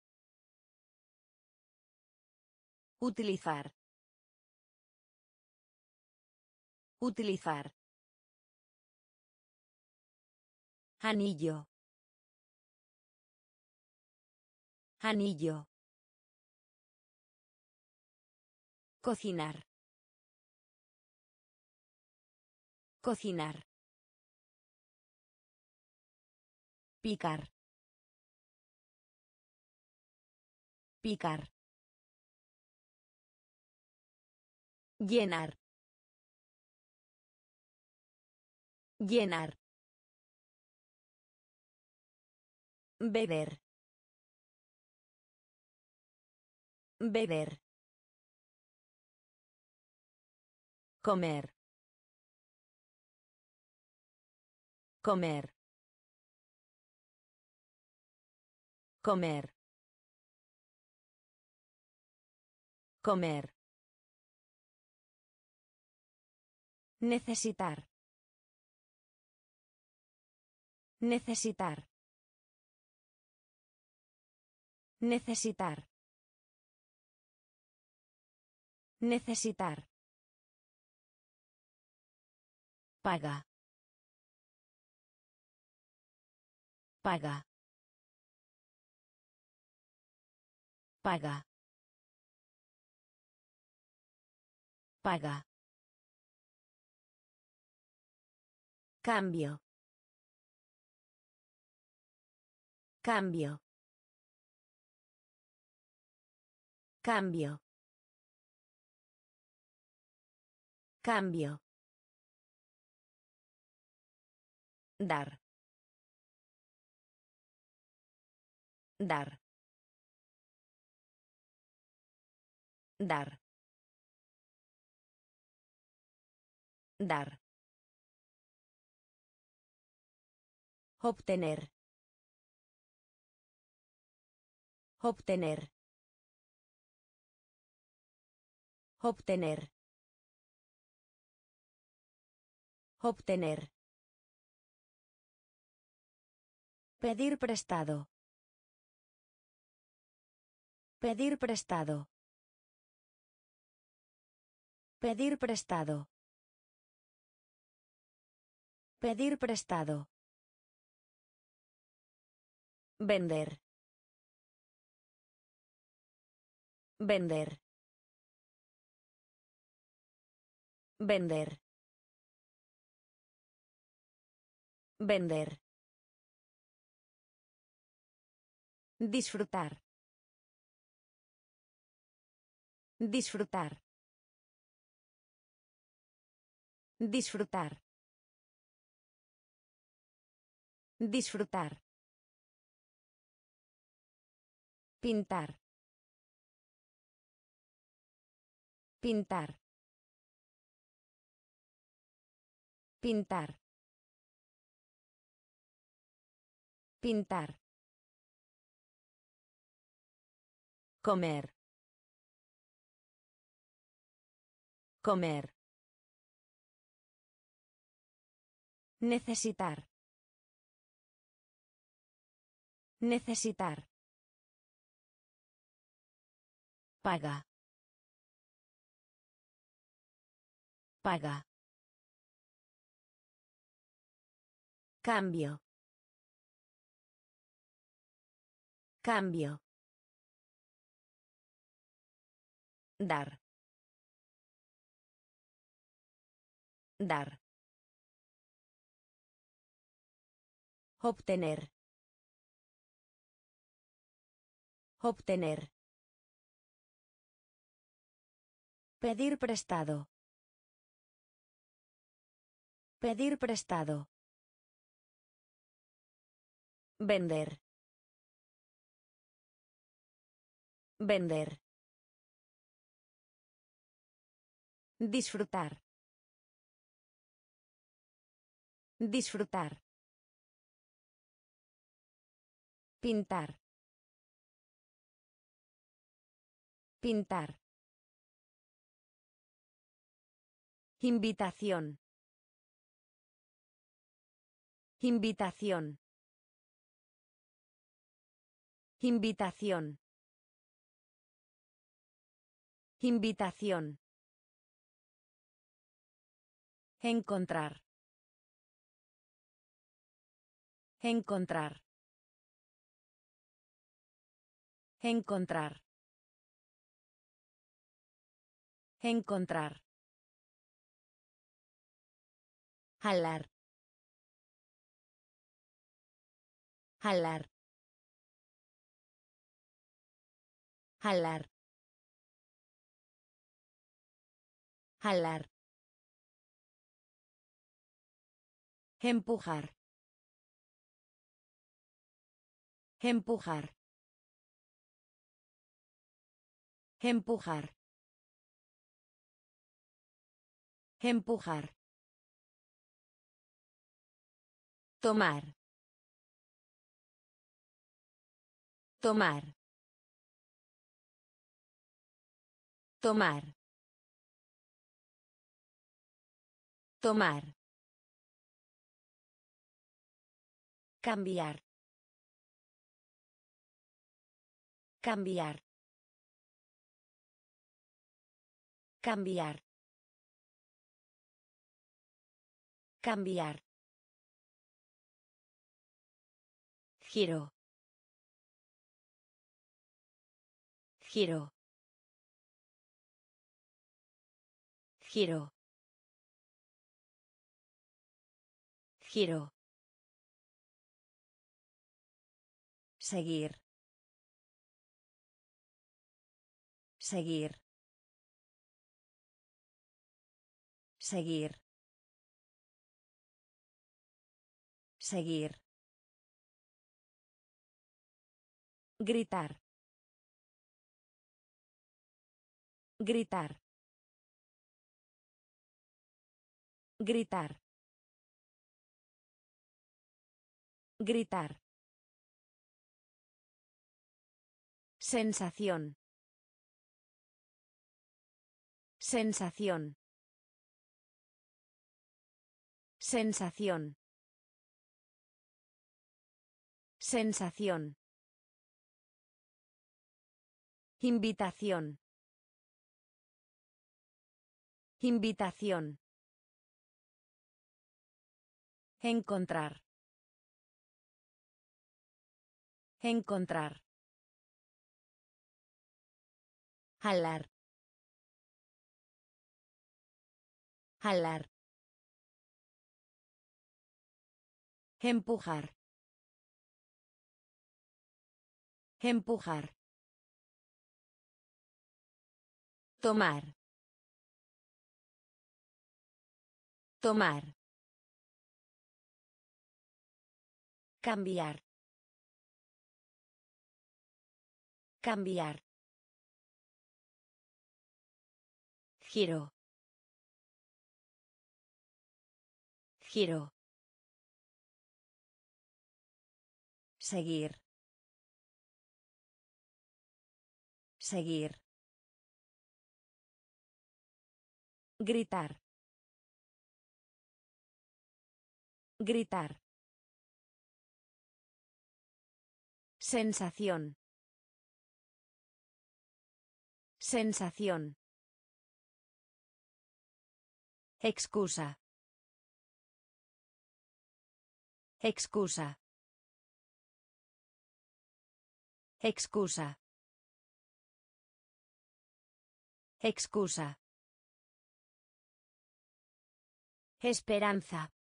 Utilizar. Utilizar. Anillo. Anillo. Cocinar. Cocinar. Picar. Picar. Llenar. Llenar. Beber. Beber. Comer. Comer. Comer. Comer. Necesitar. Necesitar. Necesitar. Necesitar. Paga. Paga. Paga. Paga. Cambio. Cambio. Cambio. Cambio. Dar. Dar. Dar. Dar. Obtener. Obtener. Obtener. Obtener. Pedir prestado. Pedir prestado. Pedir prestado. Pedir prestado. Vender. Vender. Vender. Vender. Disfrutar. Disfrutar. Disfrutar. Disfrutar. Pintar. Pintar. Pintar. Pintar. Comer. Comer. Necesitar. Necesitar. Paga. Paga. Cambio. Cambio. Dar. Dar. Obtener. Obtener. Pedir prestado. Pedir prestado. Vender. Vender. Disfrutar. Disfrutar. Pintar. Pintar. Invitación. Invitación. Invitación. Invitación. Encontrar. Encontrar. Encontrar. Encontrar. Jalar. Jalar. Jalar. Jalar. Empujar. Empujar. Empujar. Empujar. Tomar. Tomar. Tomar. Tomar. Cambiar. Cambiar. Cambiar. Cambiar. Giro. Giro. Giro. Giro. Seguir. Seguir. Seguir. Seguir. Gritar. Gritar. Gritar. Gritar. Sensación. Sensación. Sensación. Sensación. Invitación. Invitación. Encontrar. Encontrar. Jalar. Jalar. Empujar. Empujar. Tomar. Tomar. Cambiar. Cambiar. Giro. Giro. Seguir. Seguir. Gritar. Gritar. Sensación. Sensación. Excusa. Excusa. Excusa. Excusa. Esperanza.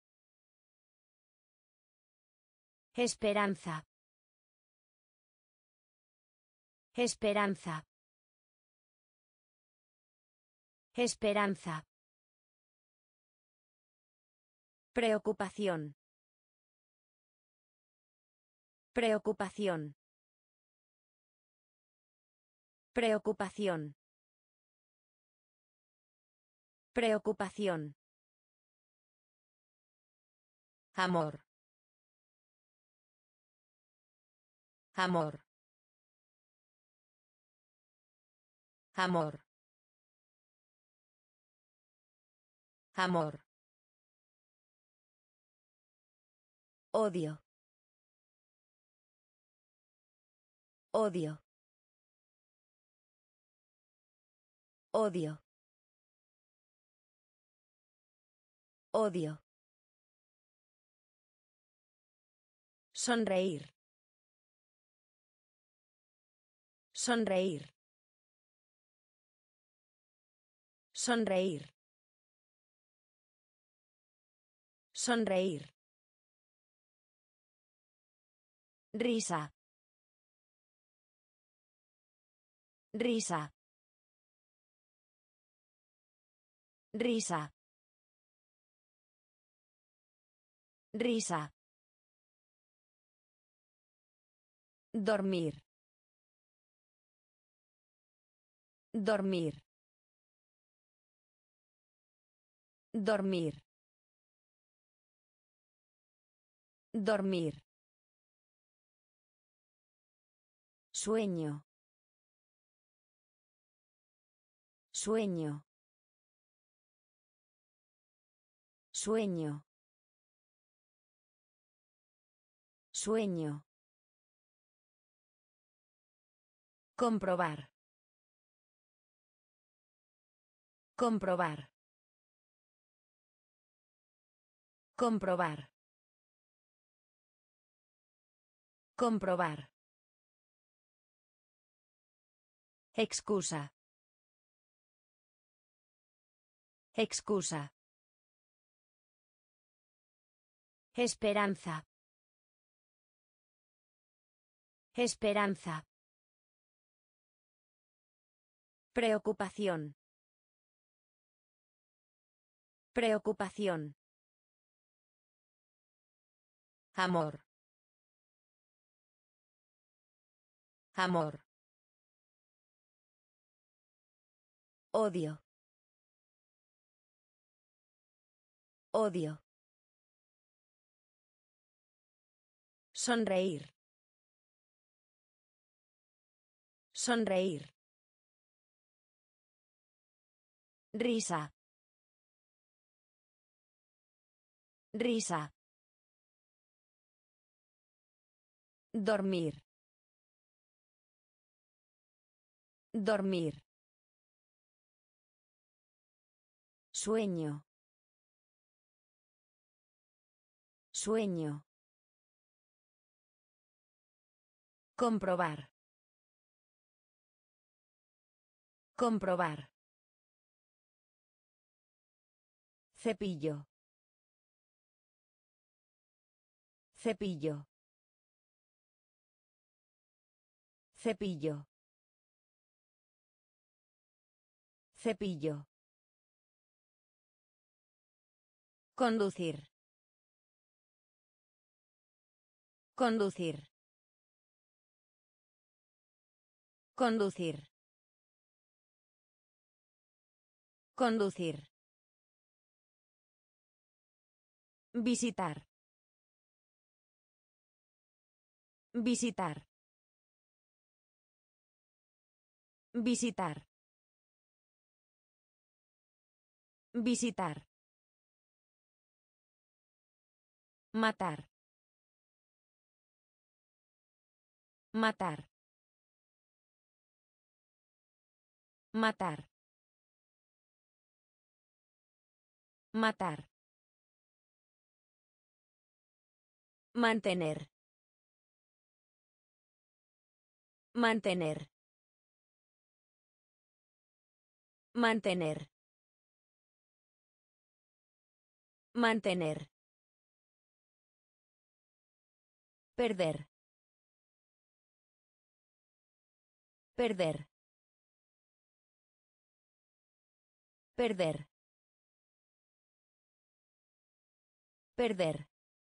Esperanza. Esperanza. Esperanza. Preocupación. Preocupación. Preocupación. Preocupación. Amor. Amor. Amor. Amor. Odio. Odio. Odio. Odio. Sonreír. Sonreír. Sonreír. Sonreír. Risa. Risa. Risa. Risa. Dormir. Dormir. Dormir. Dormir. Sueño. Sueño. Sueño. Sueño. Comprobar. Comprobar. Comprobar. Comprobar. Excusa. Excusa. Esperanza. Esperanza. Preocupación. Preocupación. Amor. Amor. Odio. Odio. Sonreír. Sonreír. Risa. Risa. Dormir. Dormir. Sueño. Sueño. Comprobar. Comprobar. Cepillo. Cepillo. Cepillo. Cepillo. Conducir. Conducir. Conducir. Conducir. Visitar. Visitar. Visitar. Visitar. Matar. Matar. Matar. Matar. Mantener. Mantener. Mantener. Mantener. Perder. Perder. Perder. Perder.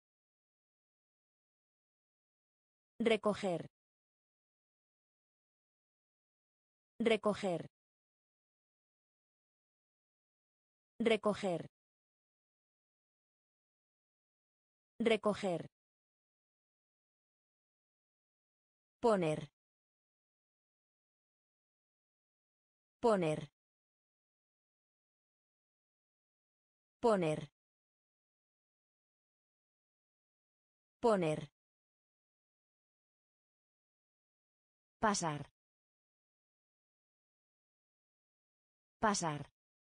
Recoger. Recoger. Recoger. Recoger. Poner. Poner. Poner. Poner. Pasar. Pasar.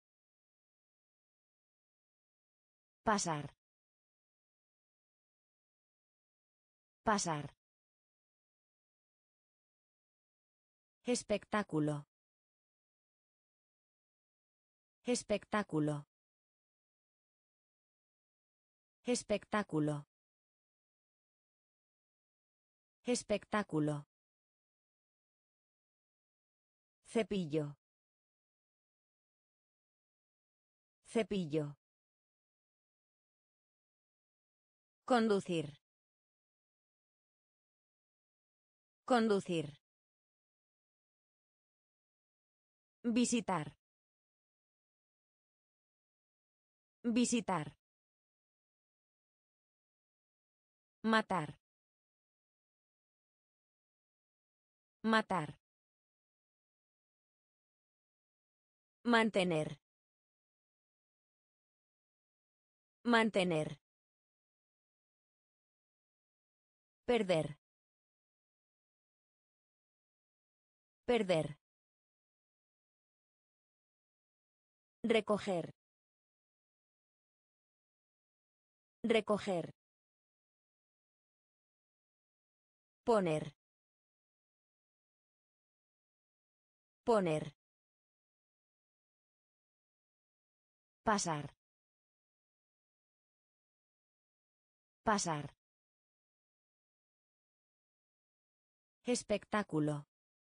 Pasar. Pasar. Espectáculo. Espectáculo. Espectáculo. Espectáculo. Cepillo. Cepillo. Conducir. Conducir. Visitar. Visitar. Matar. Matar. Mantener. Mantener. Perder. Perder. Recoger. Recoger. Poner. Poner. Pasar. Pasar. Espectáculo.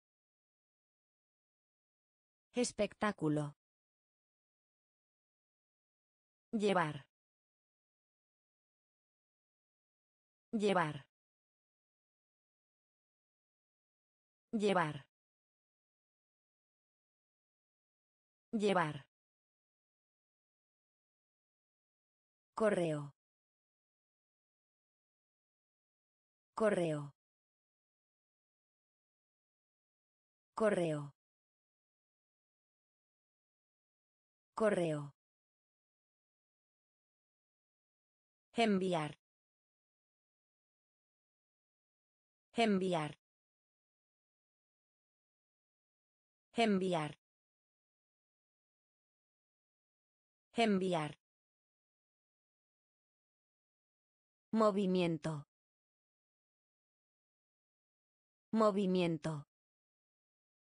Espectáculo. Llevar. Llevar. Llevar. Llevar. Correo. Correo. Correo. Correo. Enviar. Enviar. Enviar. Enviar. Movimiento. Movimiento.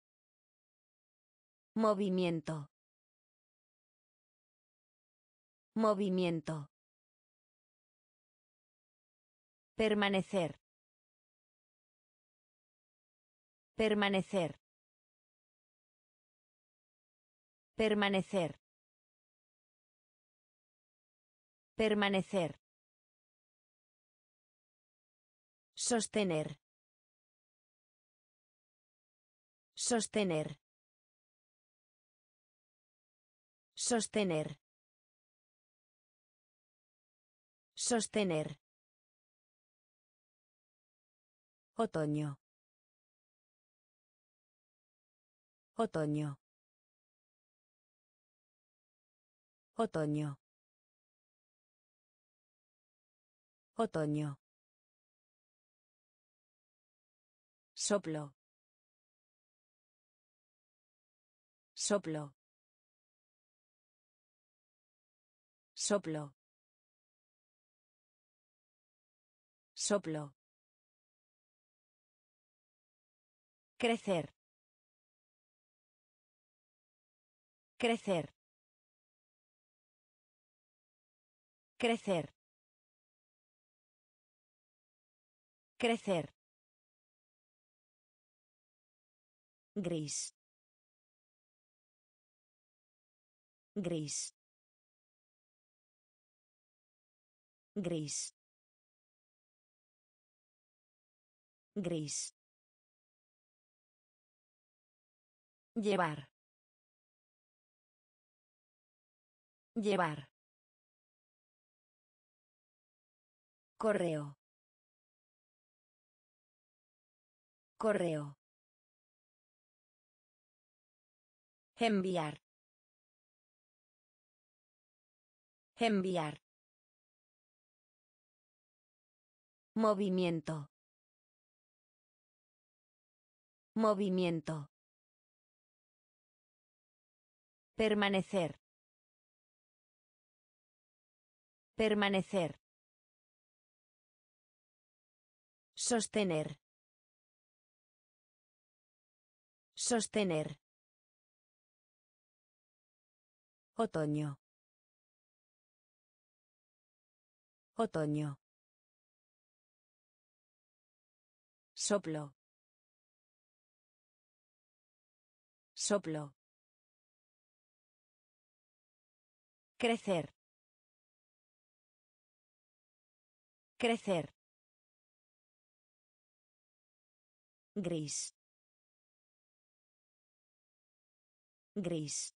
Movimiento. Movimiento. Permanecer. Permanecer. Permanecer. Permanecer. Sostener. Sostener. Sostener. Sostener. Otoño. Otoño. Otoño. Otoño. Soplo. Soplo. Soplo. Soplo. Crecer. Crecer. Crecer. Crecer. Gris. Gris. Gris. Gris. Llevar. Llevar. Correo. Correo. Enviar. Enviar. Movimiento. Movimiento. Permanecer. Permanecer. Sostener. Sostener. Otoño. Otoño. Soplo. Soplo. Crecer. Crecer. Gris. Gris.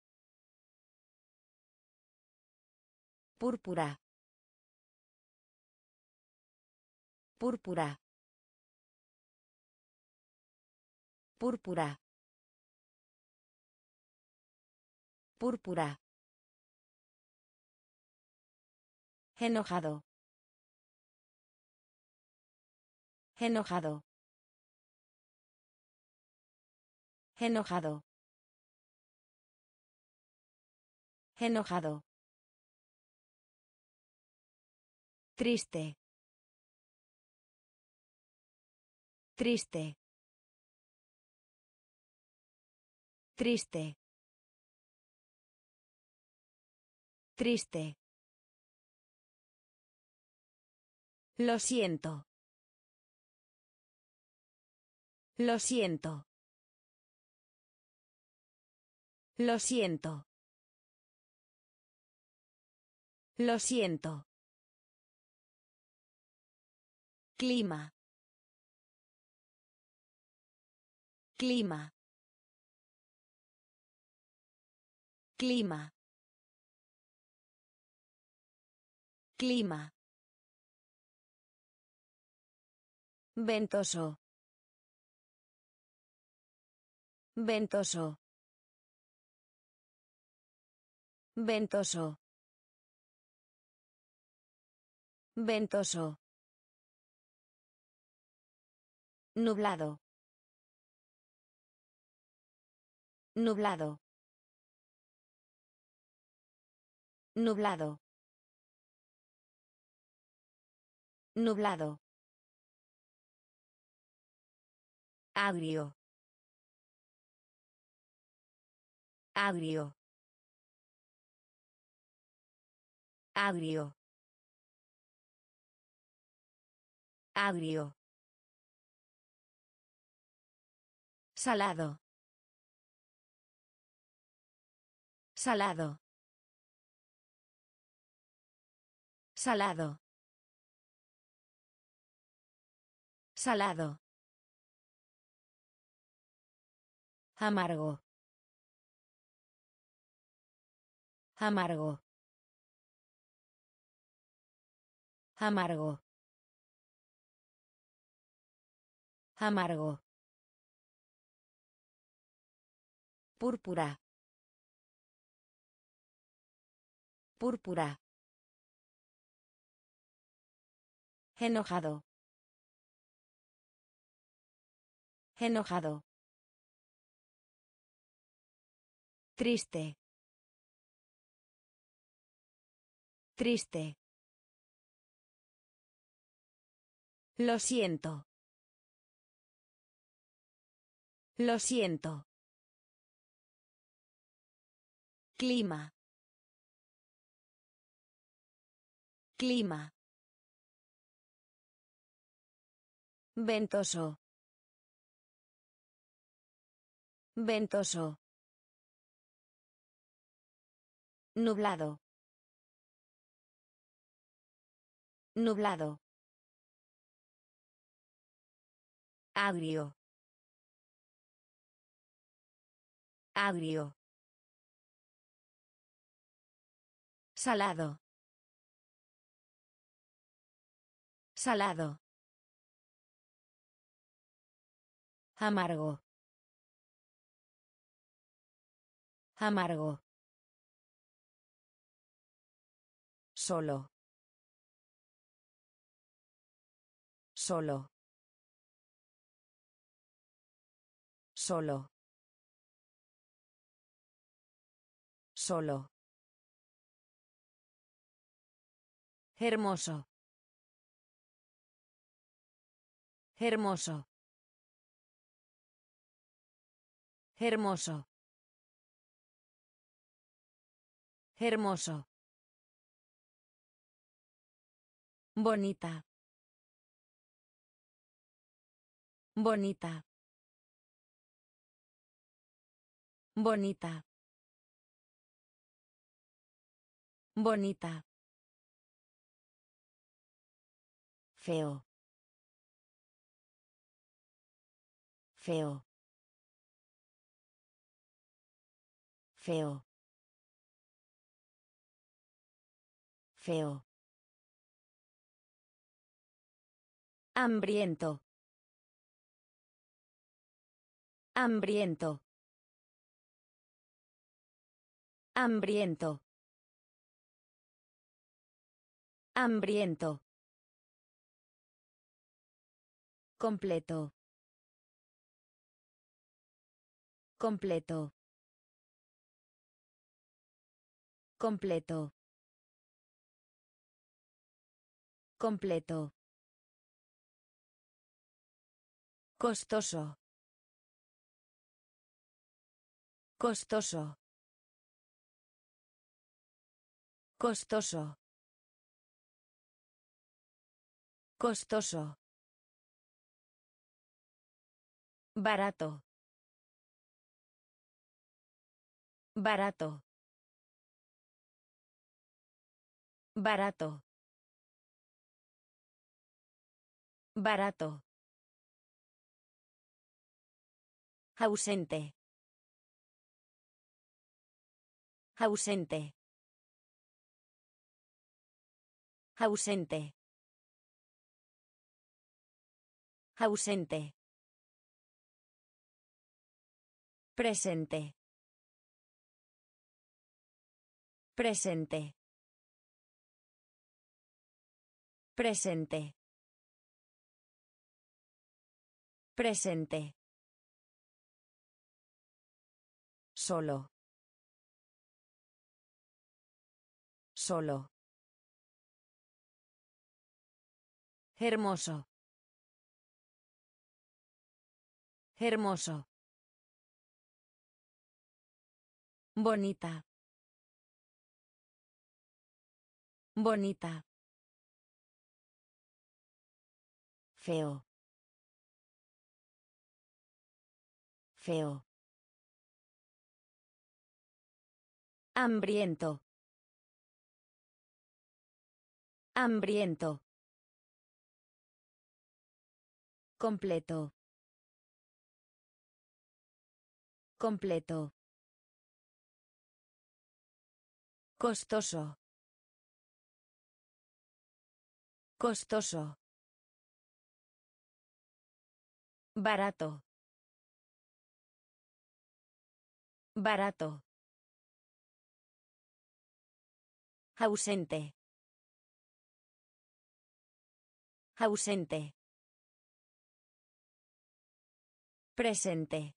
Púrpura. Púrpura. Púrpura. Púrpura. Enojado. Enojado. Enojado. Enojado. Triste. Triste. Triste. Triste. Lo siento. Lo siento. Lo siento. Lo siento. Clima. Clima. Clima. Clima. Ventoso. Ventoso. Ventoso. Ventoso. Nublado. Nublado. Nublado. Nublado. Agrio. Agrio. Agrio. Agrio. Salado. Salado. Salado. Salado. Amargo. Amargo. Amargo. Amargo. Púrpura. Púrpura. Enojado. Enojado. Triste. Triste. Lo siento. Lo siento. Clima. Clima. Ventoso. Ventoso. Nublado. Nublado. Agrio. Agrio. Salado. Salado. Amargo. Amargo. Solo. Solo. Solo. Solo. Hermoso. Hermoso. Hermoso. Hermoso. Bonita. Bonita. Bonita. Bonita. Feo. Feo. Feo. Feo. Hambriento. Hambriento. Hambriento. Hambriento. Completo. Completo. Completo. Completo. Costoso. Costoso. Costoso. Costoso. Barato. Barato. Barato. Barato. Ausente. Ausente. Ausente. Ausente. Presente. Presente. Presente. Presente. Solo. Solo. Hermoso. Hermoso. Bonita. Bonita. Feo. Feo. Hambriento. Hambriento. Completo. Completo. Costoso. Costoso. Barato. Barato. Ausente. Ausente. Presente.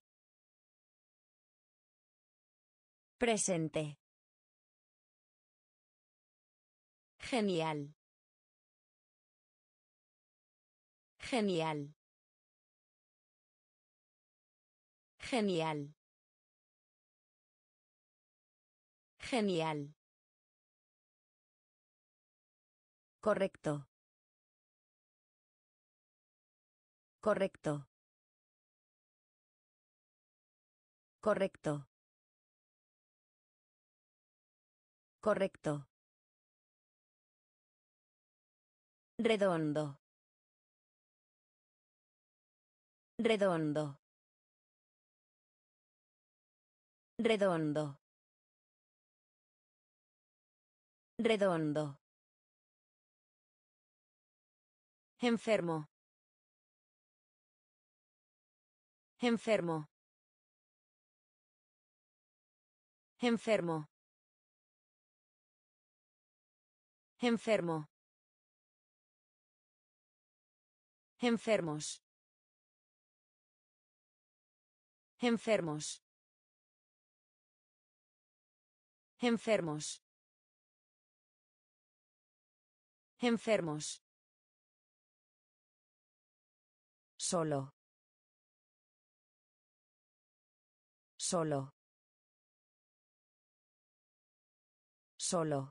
Presente. Genial. Genial. Genial. Genial. Correcto. Correcto. Correcto. Correcto. Redondo. Redondo. Redondo. Redondo. Enfermo. Enfermo. Enfermo. Enfermo. Enfermos. Enfermos. Enfermos. Enfermos. Solo. Solo. Solo.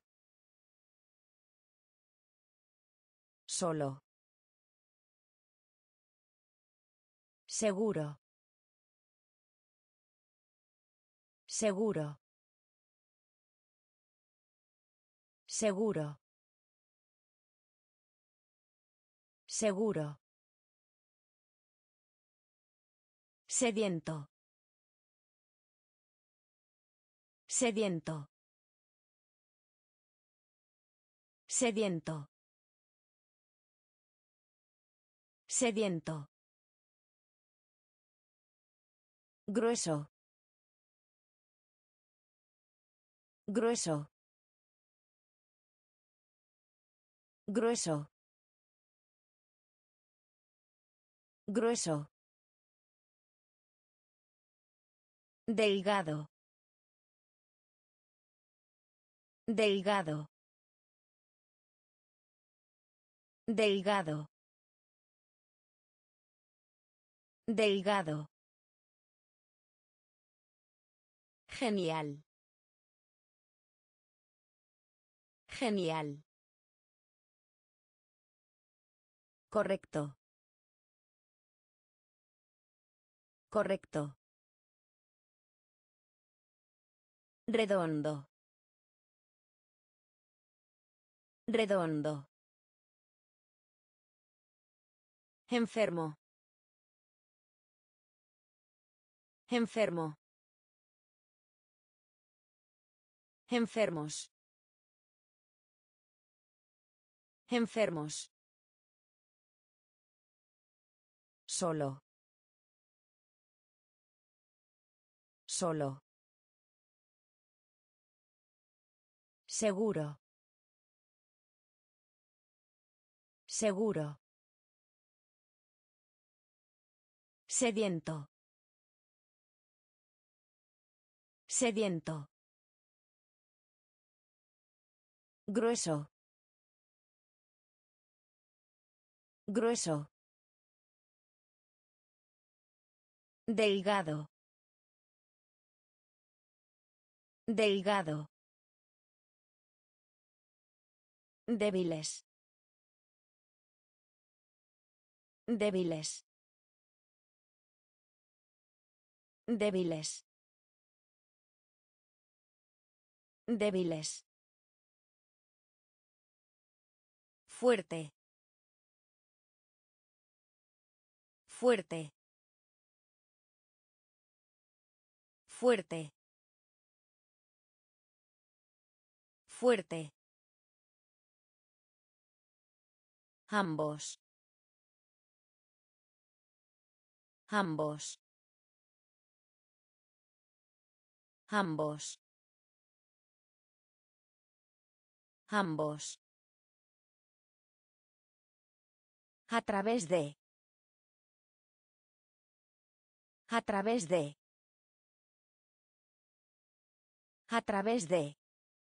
Solo. Seguro. Seguro. Seguro. Seguro. Sediento. Sediento. Sediento. Sediento. Grueso. Grueso. Grueso. Grueso. Delgado. Delgado. Delgado. Delgado. Genial. Genial. Correcto. Correcto. Redondo. Redondo. Enfermo. Enfermo. Enfermos. Enfermos. Solo. Solo. Seguro. Seguro. Sediento. Sediento. Grueso. Grueso. Delgado. Delgado. Débiles. Débiles. Débiles. Débiles. Fuerte. Fuerte. Fuerte. Fuerte. Ambos. Ambos. Ambos. Ambos. A través de. A través de. A través de.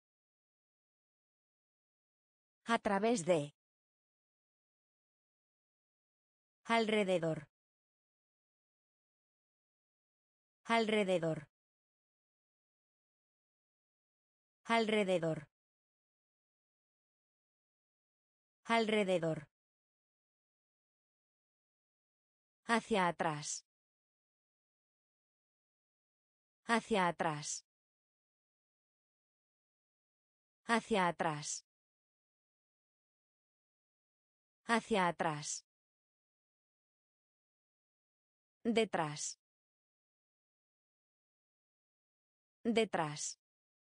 A través de. Alrededor. Alrededor. Alrededor. Alrededor. Hacia atrás. Hacia atrás. Hacia atrás. Hacia atrás. Detrás. Detrás.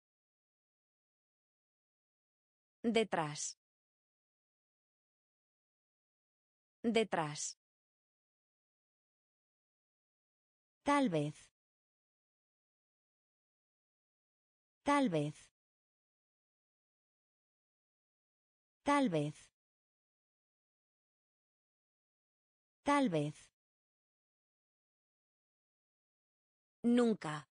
Detrás. Detrás. Tal vez. Tal vez. Tal vez. Tal vez. Nunca.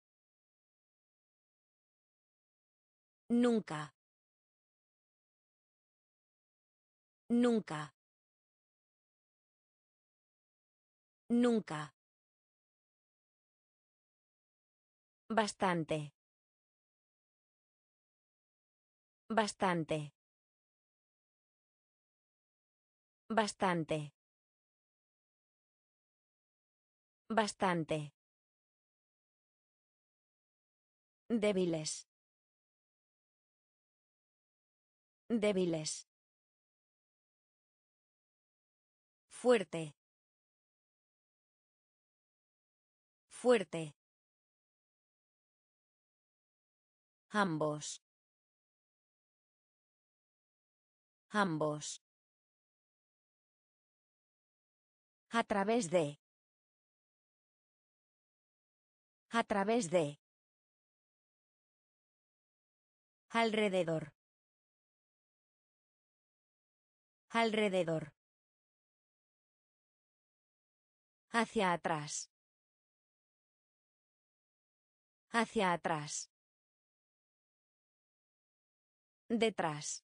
Nunca. Nunca. Nunca. Bastante. Bastante. Bastante. Bastante. Débiles. Débiles. Fuerte. Fuerte. Ambos. Ambos. A través de. A través de. Alrededor. Alrededor. Hacia atrás. Hacia atrás. Detrás.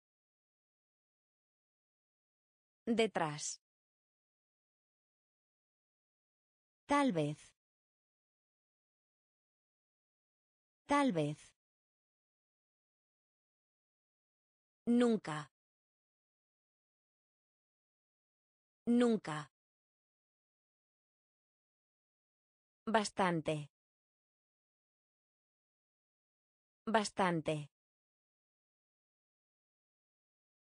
Detrás. Tal vez. Tal vez. Nunca. Nunca. Bastante. Bastante.